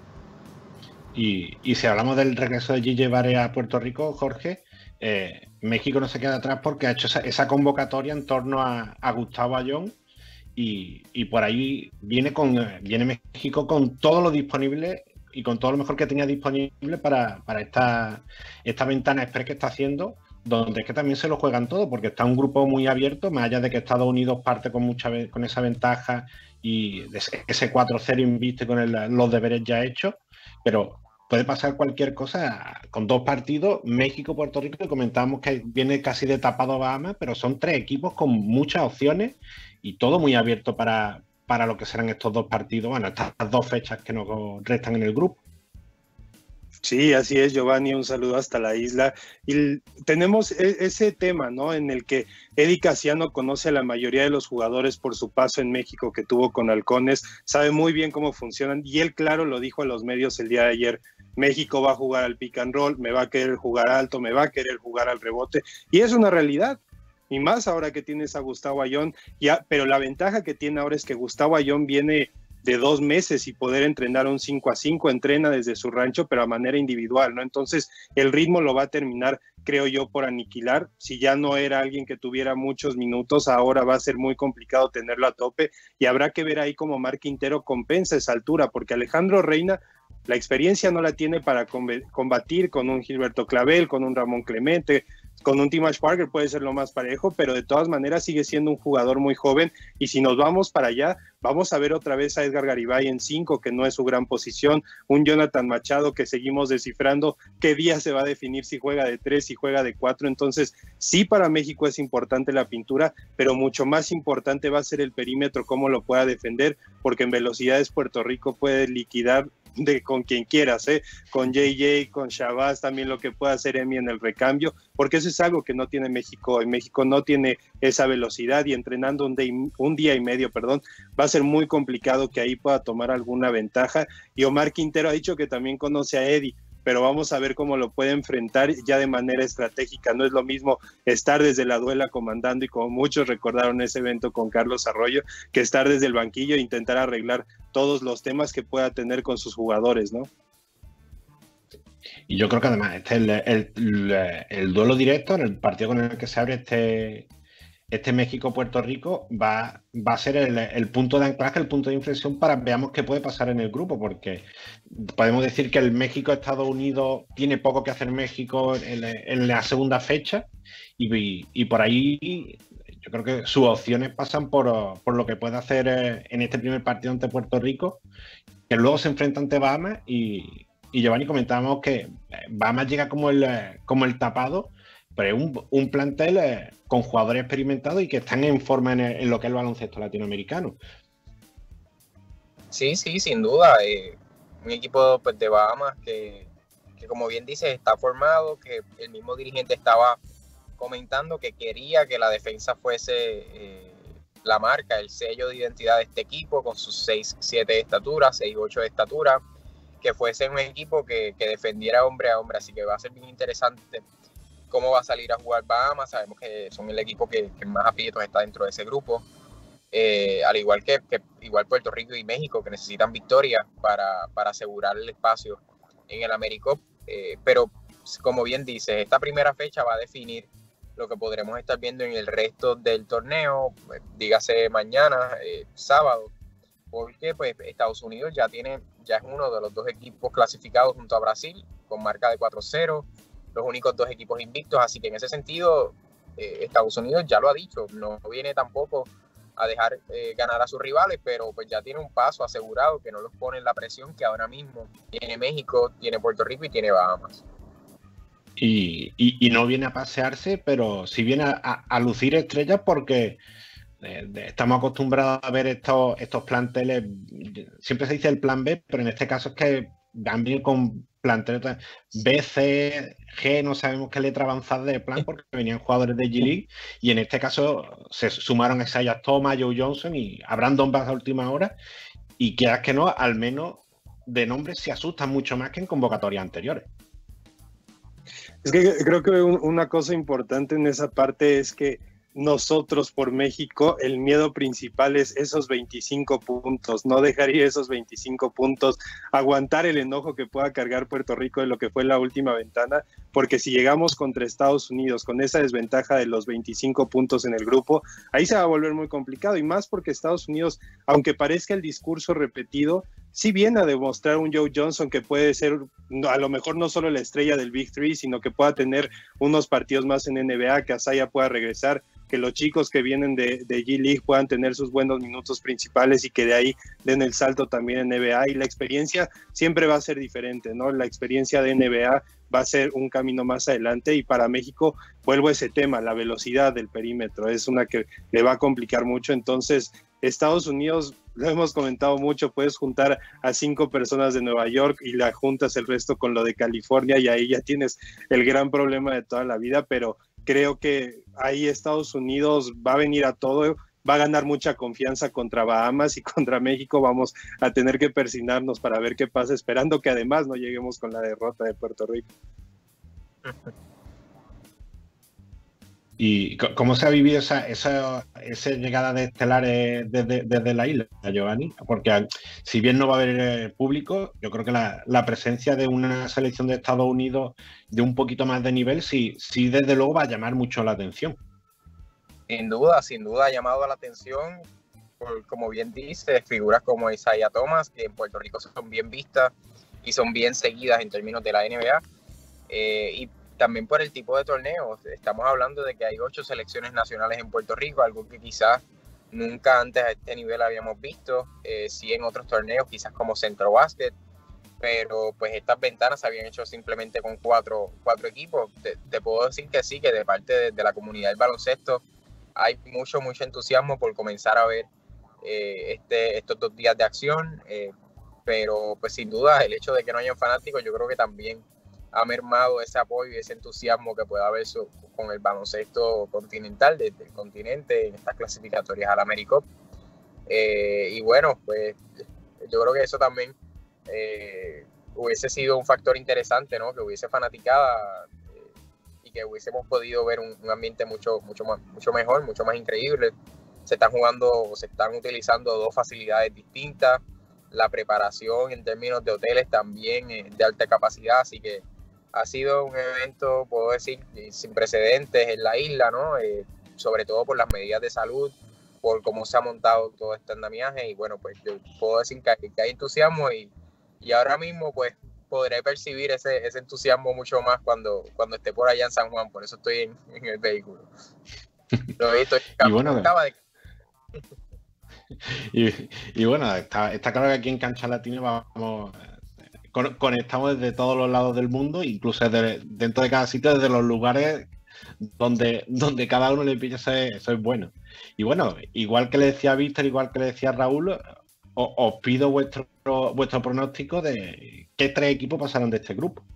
Y, y si hablamos del regreso de J J Barea a Puerto Rico, Jorge, eh, México no se queda atrás porque ha hecho esa, esa convocatoria en torno a, a Gustavo Ayón y, y por ahí viene, con, viene México con todo lo disponible y con todo lo mejor que tenía disponible para, para esta, esta ventana express que está haciendo, donde es que también se lo juegan todo, porque está un grupo muy abierto, más allá de que Estados Unidos parte con mucha con esa ventaja y ese cuatro cero inviste con el, los deberes ya hechos, pero puede pasar cualquier cosa con dos partidos, México, Puerto Rico, y comentábamos que viene casi de tapado Bahamas, pero son tres equipos con muchas opciones y todo muy abierto para, para lo que serán estos dos partidos, bueno, estas dos fechas que nos restan en el grupo. Sí, así es, Giovanni, un saludo hasta la isla. Y tenemos ese tema, ¿no? En el que Eddie Casiano conoce a la mayoría de los jugadores por su paso en México que tuvo con Halcones, sabe muy bien cómo funcionan, y él, claro, lo dijo a los medios el día de ayer: México va a jugar al pick and roll, me va a querer jugar alto, me va a querer jugar al rebote, y es una realidad. Y más ahora que tienes a Gustavo Ayón, ya, pero la ventaja que tiene ahora es que Gustavo Ayón viene de dos meses y poder entrenar un cinco a cinco, entrena desde su rancho, pero a manera individual, ¿no? Entonces, el ritmo lo va a terminar, creo yo, por aniquilar. Si ya no era alguien que tuviera muchos minutos, ahora va a ser muy complicado tenerlo a tope, y habrá que ver ahí cómo Mark Quintero compensa esa altura, porque Alejandro Reina la experiencia no la tiene para combatir con un Gilberto Clavel, con un Ramón Clemente, con un Timash Parker, puede ser lo más parejo, pero de todas maneras sigue siendo un jugador muy joven, y si nos vamos para allá, vamos a ver otra vez a Edgar Garibay en cinco, que no es su gran posición, un Jonathan Machado que seguimos descifrando qué día se va a definir si juega de tres, si juega de cuatro. Entonces sí, para México es importante la pintura, pero mucho más importante va a ser el perímetro, cómo lo pueda defender, porque en velocidades Puerto Rico puede liquidar de con quien quieras, ¿eh? Con J J, con Shabazz, también lo que pueda hacer Emi en el recambio, porque eso es algo que no tiene México, y México no tiene esa velocidad, y entrenando un, day, un día y medio, perdón, va a ser muy complicado que ahí pueda tomar alguna ventaja. Y Omar Quintero ha dicho que también conoce a Eddie, pero vamos a ver cómo lo puede enfrentar ya de manera estratégica. No es lo mismo estar desde la duela comandando, y como muchos recordaron ese evento con Carlos Arroyo, que estar desde el banquillo e intentar arreglar todos los temas que pueda tener con sus jugadores, ¿no? Y yo creo que además este es el, el, el, el duelo directo, en el partido con el que se abre este, este México-Puerto Rico, va, va a ser el, el punto de anclaje, el punto de inflexión para veamos qué puede pasar en el grupo, porque podemos decir que el México-Estados Unidos tiene poco que hacer México en, en la segunda fecha, y, y por ahí yo creo que sus opciones pasan por, por lo que puede hacer en este primer partido ante Puerto Rico, que luego se enfrenta ante Bahamas, y, y Giovanni, comentábamos que Bahamas llega como el, como el tapado, pero es un, un plantel eh, con jugadores experimentados y que están en forma en, el, en lo que es el baloncesto latinoamericano. Sí, sí, sin duda. Eh, un equipo, pues, de Bahamas que, que, como bien dices, está formado, que el mismo dirigente estaba comentando que quería que la defensa fuese eh, la marca, el sello de identidad de este equipo, con sus seis siete de estatura, seis ocho de estatura, que fuese un equipo que, que defendiera hombre a hombre. Así que va a ser bien interesante cómo va a salir a jugar Bahamas. Sabemos que son el equipo que, que más aprietos está dentro de ese grupo, eh, al igual que, que igual Puerto Rico y México, que necesitan victorias para, para asegurar el espacio en el AmeriCup. Eh, pero como bien dices, esta primera fecha va a definir lo que podremos estar viendo en el resto del torneo, pues, dígase mañana, eh, sábado, porque pues Estados Unidos ya tiene, ya es uno de los dos equipos clasificados junto a Brasil, con marca de cuatro cero, los únicos dos equipos invictos. Así que en ese sentido, eh, Estados Unidos ya lo ha dicho, no viene tampoco a dejar eh, ganar a sus rivales, pero pues ya tiene un paso asegurado, que no los pone en la presión que ahora mismo tiene México, tiene Puerto Rico y tiene Bahamas. Y, y, y no viene a pasearse, pero sí viene a, a, a lucir estrellas, porque eh, de, estamos acostumbrados a ver estos, estos planteles, siempre se dice el plan B, pero en este caso es que han venido con planteles B, C, G, no sabemos qué letra avanzada de plan, porque venían jugadores de G-League, y en este caso se sumaron a Isaiah Thomas, Joe Johnson y a Brandon Bass a última hora, y quieras que no, al menos de nombre se asustan mucho más que en convocatorias anteriores. Es que creo que una cosa importante en esa parte es que nosotros por México, el miedo principal es esos veinticinco puntos, no dejar ir esos veinticinco puntos, aguantar el enojo que pueda cargar Puerto Rico de lo que fue la última ventana, porque si llegamos contra Estados Unidos con esa desventaja de los veinticinco puntos en el grupo, ahí se va a volver muy complicado, y más porque Estados Unidos, aunque parezca el discurso repetido, sí viene a demostrar un Joe Johnson que puede ser, a lo mejor no solo la estrella del Big Three, sino que pueda tener unos partidos más en N B A, que Asaya pueda regresar, que los chicos que vienen de, de G-League puedan tener sus buenos minutos principales y que de ahí den el salto también en N B A, y la experiencia siempre va a ser diferente, ¿no? La experiencia de N B A va a ser un camino más adelante, y para México, vuelvo a ese tema, la velocidad del perímetro es una que le va a complicar mucho. Entonces Estados Unidos, lo hemos comentado mucho, puedes juntar a cinco personas de Nueva York y la juntas el resto con lo de California, y ahí ya tienes el gran problema de toda la vida, pero creo que ahí Estados Unidos va a venir a todo, va a ganar mucha confianza contra Bahamas, y contra México vamos a tener que persignarnos para ver qué pasa, esperando que además no lleguemos con la derrota de Puerto Rico. ¿Y cómo se ha vivido esa, esa, esa llegada de estelares desde, desde la isla, Giovanni? Porque si bien no va a haber público, yo creo que la, la presencia de una selección de Estados Unidos de un poquito más de nivel, sí, sí desde luego va a llamar mucho la atención. Sin duda, sin duda ha llamado la atención, por, como bien dice, figuras como Isaiah Thomas, que en Puerto Rico son bien vistas y son bien seguidas en términos de la N B A, eh, y también por el tipo de torneos. Estamos hablando de que hay ocho selecciones nacionales en Puerto Rico, algo que quizás nunca antes a este nivel habíamos visto, eh, sí en otros torneos, quizás como Centro Básquet, pero pues estas ventanas se habían hecho simplemente con cuatro, cuatro equipos. Te, te puedo decir que sí, que de parte de, de la comunidad del baloncesto hay mucho, mucho entusiasmo por comenzar a ver eh, este, estos dos días de acción, eh, pero pues sin duda el hecho de que no hayan fanáticos, yo creo que también ha mermado ese apoyo y ese entusiasmo que puede haber su, con el baloncesto continental desde el continente en estas clasificatorias al AmeriCup. Eh, y bueno, pues yo creo que eso también eh, hubiese sido un factor interesante, ¿no? Que hubiese fanaticada eh, y que hubiésemos podido ver un, un ambiente mucho, mucho, más, mucho mejor, mucho más increíble. Se están jugando, se están utilizando dos facilidades distintas. La preparación en términos de hoteles también eh, de alta capacidad, así que ha sido un evento, puedo decir, sin precedentes en la isla, ¿no? Eh, sobre todo por las medidas de salud, por cómo se ha montado todo este andamiaje, y bueno, pues yo puedo decir que hay, que hay entusiasmo, y, y ahora mismo pues podré percibir ese, ese entusiasmo mucho más cuando, cuando esté por allá en San Juan, por eso estoy en, en el vehículo. Lo he visto, y bueno, acaba de... y, y bueno, está, está claro que aquí en Cancha Latina vamos... conectamos desde todos los lados del mundo, incluso desde, dentro de cada sitio, desde los lugares donde, donde cada uno le pilla, eso es, eso es bueno. Y bueno, igual que le decía Víctor, igual que le decía Raúl, os, os pido vuestro, vuestro pronóstico de qué tres equipos pasaron de este grupo.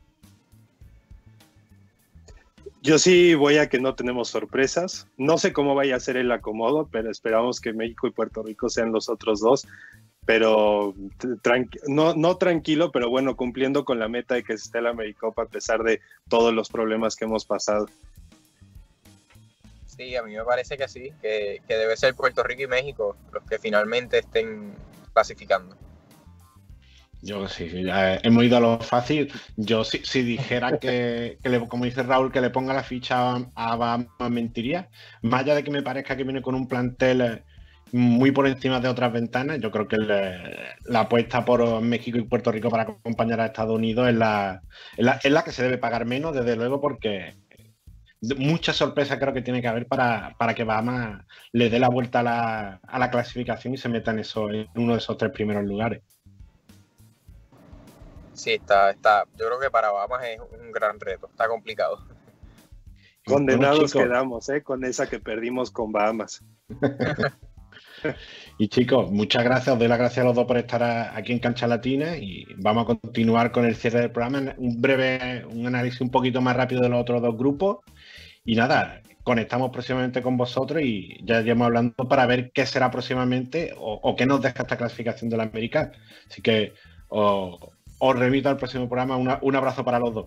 Yo sí voy a que no tenemos sorpresas. No sé cómo vaya a ser el acomodo, pero esperamos que México y Puerto Rico sean los otros dos. Pero tranqui- no, no tranquilo, pero bueno, cumpliendo con la meta de que se esté la AmeriCup a pesar de todos los problemas que hemos pasado. Sí, a mí me parece que sí, que, que debe ser Puerto Rico y México los que finalmente estén clasificando. Yo sí, ya hemos ido a lo fácil. Yo si, si dijera que, que le, como dice Raúl, que le ponga la ficha a, a Bahamas, mentiría. Más allá de que me parezca que viene con un plantel muy por encima de otras ventanas, yo creo que le, la apuesta por México y Puerto Rico para acompañar a Estados Unidos es la, es la, es la que se debe pagar menos, desde luego, porque mucha sorpresa creo que tiene que haber para, para que Bahamas le dé la vuelta a la, a la clasificación y se meta en, eso, en uno de esos tres primeros lugares. Sí, está, está. Yo creo que para Bahamas es un gran reto, está complicado. Condenados bueno, chicos, quedamos, ¿eh? Con esa que perdimos con Bahamas. Y chicos, muchas gracias, os doy las gracias a los dos por estar a, aquí en Cancha Latina, y vamos a continuar con el cierre del programa, un breve, un análisis un poquito más rápido de los otros dos grupos, y nada, conectamos próximamente con vosotros y ya iremos hablando para ver qué será próximamente o, o qué nos deja esta clasificación de la América. Así que os, os remito al próximo programa, una, un abrazo para los dos.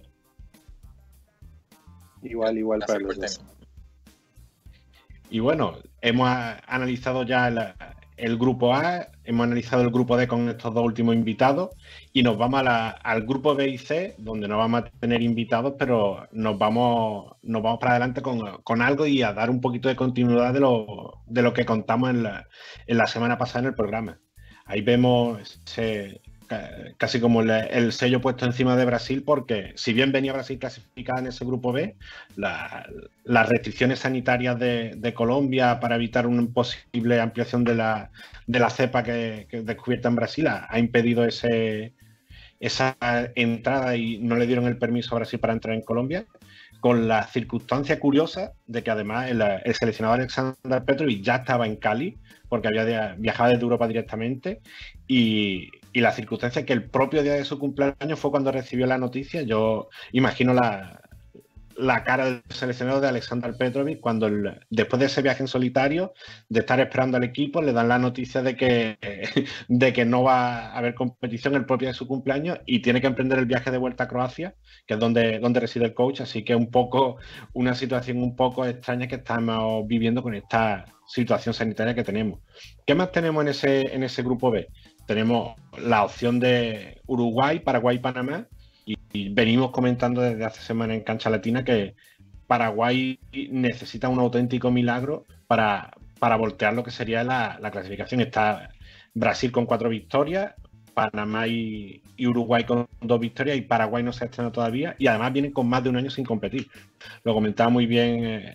Igual, igual Gracias para los por dos. Y bueno, hemos analizado ya el, el grupo A, hemos analizado el grupo D con estos dos últimos invitados y nos vamos a la, al grupo B y C, donde no vamos a tener invitados, pero nos vamos, nos vamos para adelante con, con algo y a dar un poquito de continuidad de lo, de lo que contamos en la, en la semana pasada en el programa. Ahí vemos ese, casi como el, el sello puesto encima de Brasil, porque si bien venía Brasil clasificada en ese grupo B, la, las restricciones sanitarias de, de Colombia para evitar una posible ampliación de la, de la cepa que, que descubierta en Brasil ha, ha impedido ese, esa entrada y no le dieron el permiso a Brasil para entrar en Colombia, con la circunstancia curiosa de que además el, el seleccionador Aleksandar Petrović ya estaba en Cali, porque había viajado desde Europa directamente, y, y la circunstancia que el propio día de su cumpleaños fue cuando recibió la noticia. Yo imagino la, la cara del seleccionador de Aleksandar Petrović cuando el, después de ese viaje en solitario, de estar esperando al equipo, le dan la noticia de que, de que no va a haber competición el propio día de su cumpleaños y tiene que emprender el viaje de vuelta a Croacia, que es donde, donde reside el coach. Así que es un poco una situación un poco extraña que estamos viviendo con esta situación sanitaria que tenemos. ¿Qué más tenemos en ese, en ese grupo B? Tenemos la opción de Uruguay, Paraguay y Panamá, y, y venimos comentando desde hace semanas en Cancha Latina que Paraguay necesita un auténtico milagro para, para voltear lo que sería la, la clasificación. Está Brasil con cuatro victorias, Panamá y, y Uruguay con dos victorias, y Paraguay no se ha estrenado todavía, y además vienen con más de un año sin competir. Lo comentaba muy bien eh,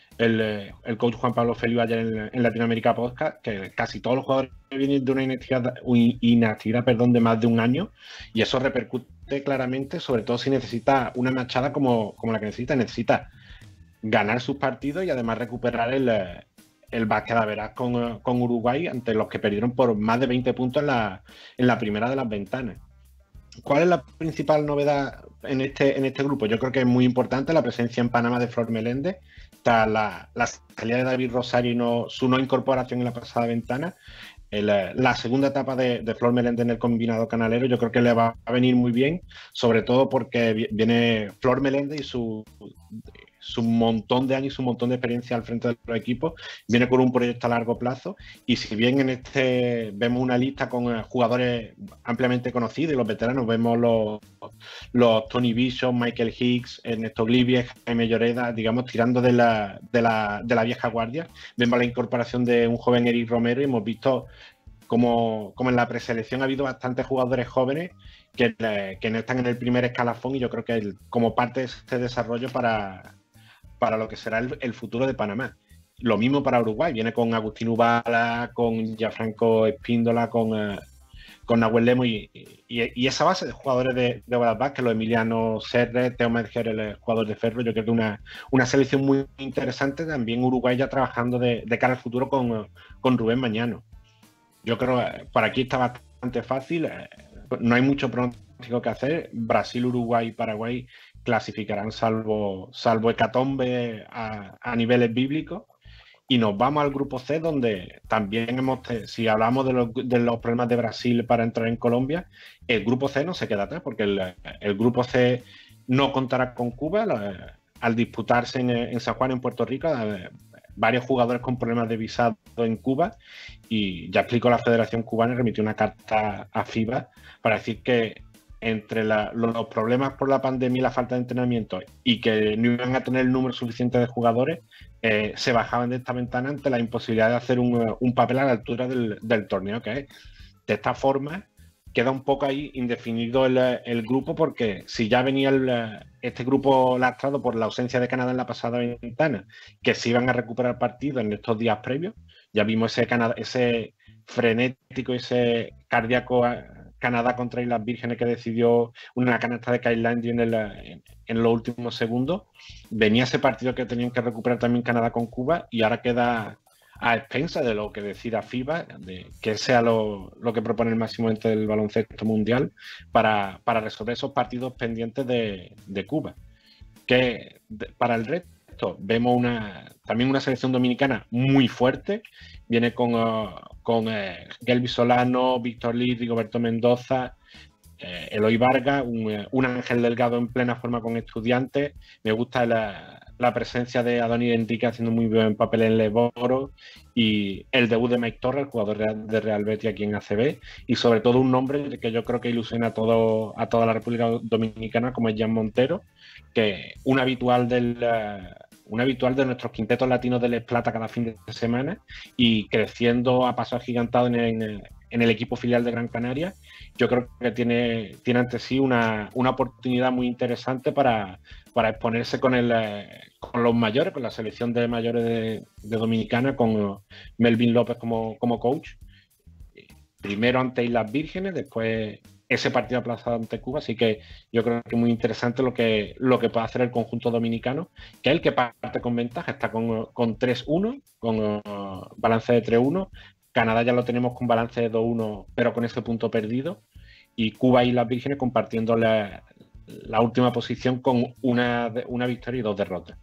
el, el coach Juan Pablo Feliu ayer en, en Latinoamérica Podcast, que casi todos los jugadores vienen de una inactividad, inactividad perdón, de más de un año, y eso repercute claramente, sobre todo si necesita una machada como, como la que necesita. Necesita ganar sus partidos y además recuperar el, el básquet a veras con, con Uruguay, ante los que perdieron por más de veinte puntos en la, en la primera de las ventanas. ¿Cuál es la principal novedad en este, en este grupo? Yo creo que es muy importante la presencia en Panamá de Flor Meléndez. Está la, la salida de David Rosario y no, su no incorporación en la pasada ventana. El, la segunda etapa de, de Flor Meléndez en el combinado canalero yo creo que le va a venir muy bien, sobre todo porque viene Flor Meléndez y su, su montón de años y su montón de experiencia al frente de los equipos. Viene con un proyecto a largo plazo, y si bien en este vemos una lista con jugadores ampliamente conocidos y los veteranos, vemos los, los Tony Bishop, Michael Hicks, Ernesto Glivies, Jaime Lloreda, digamos, tirando de la, de, la, de la vieja guardia. Vemos la incorporación de un joven Eric Romero y hemos visto como, como en la preselección ha habido bastantes jugadores jóvenes que, que no están en el primer escalafón, y yo creo que el, como parte de este desarrollo para, para lo que será el, el futuro de Panamá. Lo mismo para Uruguay, viene con Agustín Ubala, con Gianfranco Espíndola, con, uh, con Nahuel Lemo y, y, y esa base de jugadores de, de Bolas Vázquez, los Emiliano Serre, Teo Medger, el jugador de Ferro. Yo creo que una, una selección muy interesante. También Uruguay ya trabajando de, de cara al futuro con, con Rubén Mañano. Yo creo que por aquí está bastante fácil, no hay mucho pronóstico que hacer. Brasil, Uruguay y Paraguay clasificarán salvo, salvo hecatombe a, a niveles bíblicos. Y nos vamos al grupo C, donde también hemos, si hablamos de los, de los problemas de Brasil para entrar en Colombia, el grupo C no se queda atrás, porque el, el grupo C no contará con Cuba. La, al disputarse en, en San Juan, en Puerto Rico, varios jugadores con problemas de visado en Cuba, y ya explicó la Federación Cubana, remitió una carta a FIBA para decir que entre la, los problemas por la pandemia y la falta de entrenamiento, y que no iban a tener el número suficiente de jugadores, eh, se bajaban de esta ventana ante la imposibilidad de hacer un, un papel a la altura del, del torneo que es. De esta forma queda un poco ahí indefinido el, el grupo, porque si ya venía el, este grupo lastrado por la ausencia de Canadá en la pasada ventana, que se iban a recuperar partidos en estos días previos, ya vimos ese, Canadá, ese frenético, ese cardíaco Canadá contra Islas Vírgenes, que decidió una canasta de Kyle Landry en, el, en, en los últimos segundos. Venía ese partido que tenían que recuperar también Canadá con Cuba, y ahora queda a expensa de lo que decida FIBA, de que sea lo, lo que propone el máximo ente del baloncesto mundial para, para resolver esos partidos pendientes de, de Cuba. Que de, para el resto vemos una, también una selección dominicana muy fuerte. Viene con, uh, con uh, Gelby Solano, Víctor Lee, Rigoberto Mendoza, eh, Eloy Vargas, un, un Ángel Delgado en plena forma con Estudiantes. Me gusta la, la presencia de Adonis Enrique haciendo muy buen papel en Leboro, y el debut de Mike Torres, el jugador de Real Betis aquí en A C B, y sobre todo un nombre que yo creo que ilusiona a, todo, a toda la República Dominicana, como es Jan Montero, que un habitual del... un habitual de nuestros quintetos latinos de Les Plata cada fin de semana, y creciendo a paso agigantado en el, en el equipo filial de Gran Canaria. Yo creo que tiene, tiene ante sí una, una oportunidad muy interesante para, para exponerse con, el, con los mayores, con la selección de mayores de, de Dominicana, con Melvin López como, como coach. Primero ante Islas Vírgenes, después ese partido aplazado ante Cuba, así que yo creo que es muy interesante lo que, lo que puede hacer el conjunto dominicano, que es el que parte con ventaja, está con, con tres uno, con uh, balance de tres uno. Canadá ya lo tenemos con balance de dos uno, pero con ese punto perdido, y Cuba y las Vírgenes compartiendo la, la última posición con una, una victoria y dos derrotas.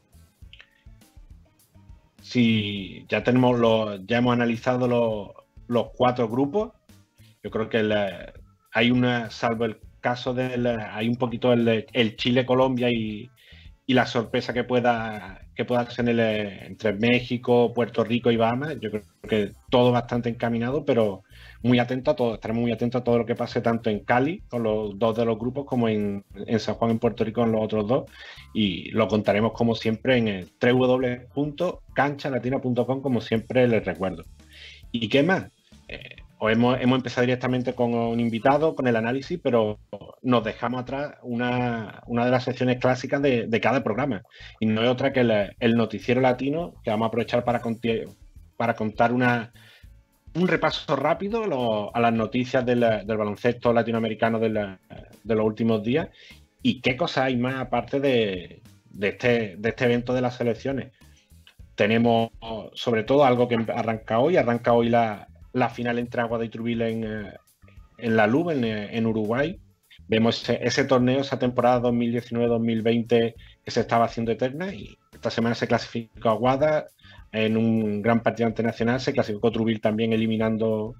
Si ya tenemos los, ya hemos analizado los, los cuatro grupos, yo creo que la, hay una, salvo el caso del, hay un poquito el, el Chile-Colombia y, y la sorpresa que pueda que pueda ser entre México, Puerto Rico y Bahamas. Yo creo que todo bastante encaminado, pero muy atento a todo, estaremos muy atentos a todo lo que pase tanto en Cali con los dos de los grupos como en, en San Juan, en Puerto Rico, con los otros dos, y lo contaremos como siempre en el doble u doble u doble u punto cancha latina punto com, como siempre les recuerdo. ¿Y qué más? Eh, Os hemos, hemos empezado directamente con un invitado, con el análisis, pero nos dejamos atrás una, una de las secciones clásicas de, de cada programa. Y no es otra que el, el noticiero latino, que vamos a aprovechar para, conti- para contar una, un repaso rápido lo, a las noticias del, del baloncesto latinoamericano de, la, de los últimos días. Y qué cosas hay más aparte de, de, este, de este evento de las selecciones. Tenemos sobre todo algo que arranca hoy, arranca hoy la... la final entre Aguada y Trujillo en, en la L U B, en, en Uruguay. Vemos ese, ese torneo, esa temporada dos mil diecinueve dos mil veinte que se estaba haciendo eterna, y esta semana se clasificó Aguada en un gran partido internacional, se clasificó Trujillo también eliminando,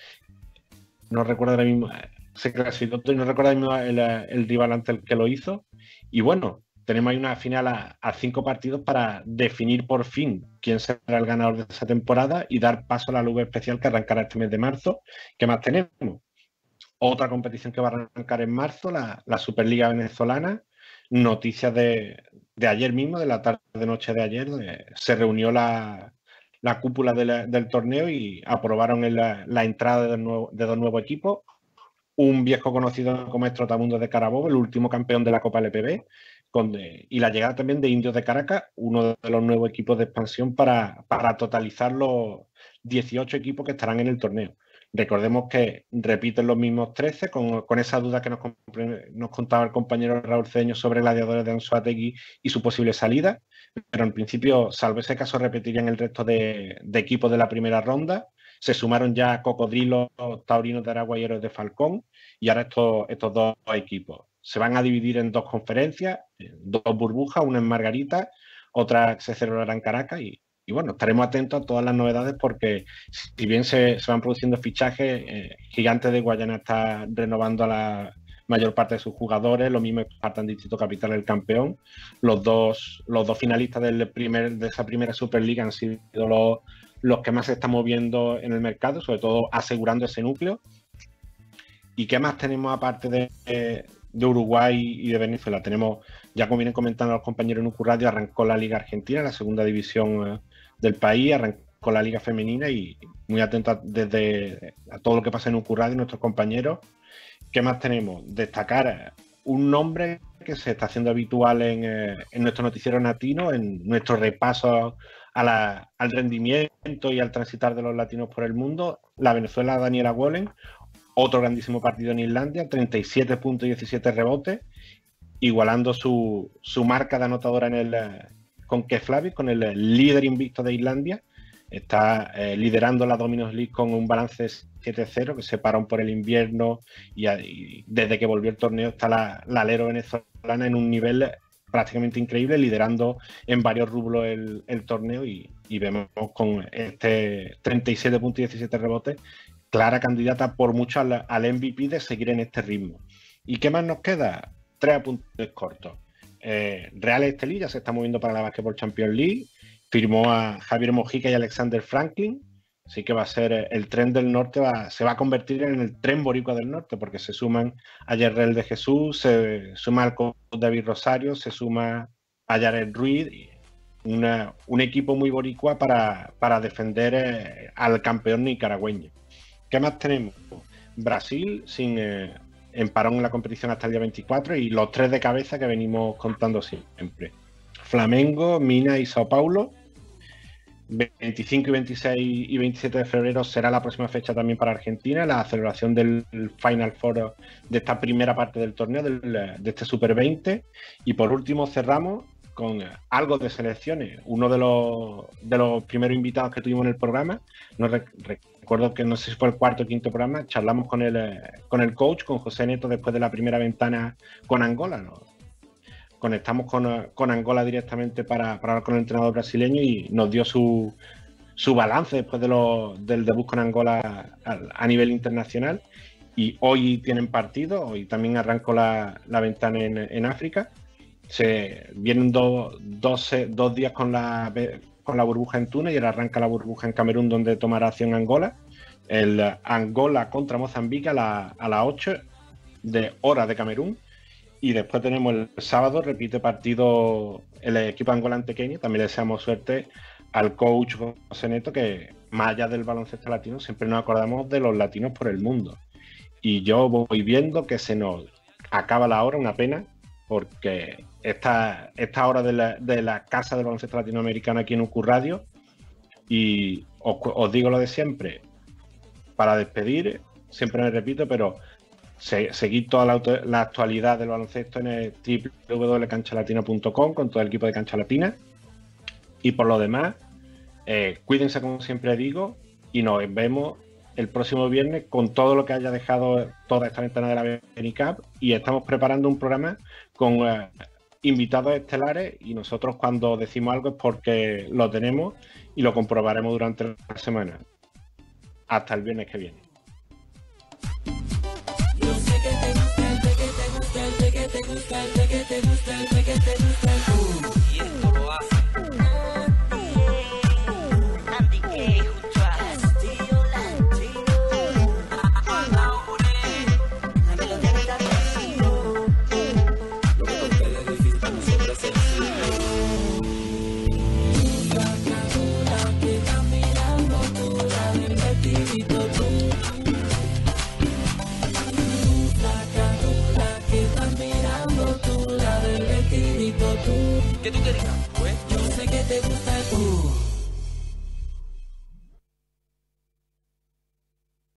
no recuerdo ahora mismo, se clasificó, no recuerdo ahora mismo el, el rival ante el que lo hizo, y bueno, tenemos ahí una final a, a cinco partidos para definir por fin quién será el ganador de esa temporada y dar paso a la L U B especial que arrancará este mes de marzo. ¿Qué más tenemos? Otra competición que va a arrancar en marzo, la, la Superliga Venezolana. Noticias de, de ayer mismo, de la tarde-noche de ayer, de, se reunió la, la cúpula de la, del torneo y aprobaron el, la, la entrada de, nuevo, de dos nuevos equipos. Un viejo conocido como es Trotamundos de Carabobo, el último campeón de la Copa L P B, con de, y la llegada también de Indios de Caracas, uno de los nuevos equipos de expansión para, para totalizar los dieciocho equipos que estarán en el torneo. Recordemos que repiten los mismos trece, con, con esa duda que nos, nos contaba el compañero Raúl Cedeño sobre Gladiadores de Anzoátegui y su posible salida, pero en principio, salvo ese caso, repetirían el resto de, de equipos de la primera ronda. Se sumaron ya Cocodrilos, Taurinos de Aragua y Héroes de Falcón, y ahora estos, estos dos equipos se van a dividir en dos conferencias, dos burbujas, una en Margarita, otra que se celebrará en Caracas, y, y bueno, estaremos atentos a todas las novedades porque si bien se, se van produciendo fichajes, eh, Gigantes de Guayana está renovando a la mayor parte de sus jugadores, lo mismo Spartan Distrito Capital, el campeón. Los dos, los dos finalistas del primer, de esa primera Superliga han sido los, los que más se están moviendo en el mercado, sobre todo asegurando ese núcleo. ¿Y qué más tenemos aparte de, de, de Uruguay y de Venezuela? Tenemos, ya como vienen comentando los compañeros en U Q Radio, arrancó la Liga Argentina, la segunda división eh, del país, arrancó la Liga Femenina, y muy atentos desde a todo lo que pasa en U Q Radio, nuestros compañeros. ¿Qué más tenemos? Destacar un nombre que se está haciendo habitual en, eh, en nuestro noticiero latino, en nuestro repaso a la, al rendimiento y al transitar de los latinos por el mundo, la Venezuela Daniela Wollen. Otro grandísimo partido en Islandia, treinta y siete puntos y diecisiete rebotes, igualando su, su marca de anotadora en el, con Keflavik, con el líder invicto de Islandia. Está eh, liderando la Domino's League con un balance siete cero, que se pararon por el invierno, y, y desde que volvió el torneo está la, la alero venezolana en un nivel prácticamente increíble, liderando en varios rubros el, el torneo, y, y vemos con este treinta y siete puntos y diecisiete rebotes clara candidata por mucho al, al M V P de seguir en este ritmo. ¿Y qué más nos queda? Tres apuntes cortos. Eh, Real Estelí ya se está moviendo para la Basketball Champions League, firmó a Javier Mojica y Alexander Franklin, así que va a ser el tren del norte, va, se va a convertir en el tren boricua del norte, porque se suman a Yerrel de Jesús, se suma al coach David Rosario, se suma a Jared Ruiz, una, un equipo muy boricua para, para defender eh, al campeón nicaragüeño. ¿Qué más tenemos? Brasil sin eh, en parón en la competición hasta el día veinticuatro y los tres de cabeza que venimos contando siempre. Flamengo, Minas y Sao Paulo. veinticinco y veintiséis y veintisiete de febrero será la próxima fecha también para Argentina, la celebración del Final Four de esta primera parte del torneo, del, de este Super veinte. Y por último cerramos con algo de selecciones. Uno de los, de los primeros invitados que tuvimos en el programa, no rec recuerdo que no sé si fue el cuarto o quinto programa, charlamos con el, con el coach, con José Neto, después de la primera ventana con Angola, ¿no? Conectamos con, con Angola directamente para, para hablar con el entrenador brasileño y nos dio su, su balance después de lo, del debut con Angola a, a nivel internacional. Y hoy tienen partido, hoy también arrancó la, la ventana en, en África. Se vienen do, dos, dos días con la, con la burbuja en Túnez y ahora arranca la burbuja en Camerún, donde tomará acción Angola. El Angola contra Mozambique a las a las ocho de hora de Camerún. Y después tenemos el sábado, repite partido el equipo Angola ante Kenia. También le deseamos suerte al coach José Neto, que más allá del baloncesto latino, siempre nos acordamos de los latinos por el mundo. Y yo voy viendo que se nos acaba la hora, una pena, porque esta, esta hora de la, de la casa del baloncesto latinoamericano aquí en U Q Radio. Y os, os digo lo de siempre, para despedir, siempre me repito, pero Se, seguid toda la, la actualidad del baloncesto en el doble u doble u doble u punto cancha latina punto com con todo el equipo de Cancha Latina. Y por lo demás, eh, cuídense como siempre digo y nos vemos el próximo viernes con todo lo que haya dejado toda esta ventana de la B N I Cup, y estamos preparando un programa con eh, invitados estelares, y nosotros cuando decimos algo es porque lo tenemos y lo comprobaremos durante la semana. Hasta el viernes que viene. Y esto lo hace Andy K junto a Castillo Latino. La melodía que está vacío. Lo que con ustedes es difícil, para nosotros es sencillo. Tú la que está mirando, tú la del vestidito, tú. ¿Qué tú querías? Pues yo sé que te gusta el uh.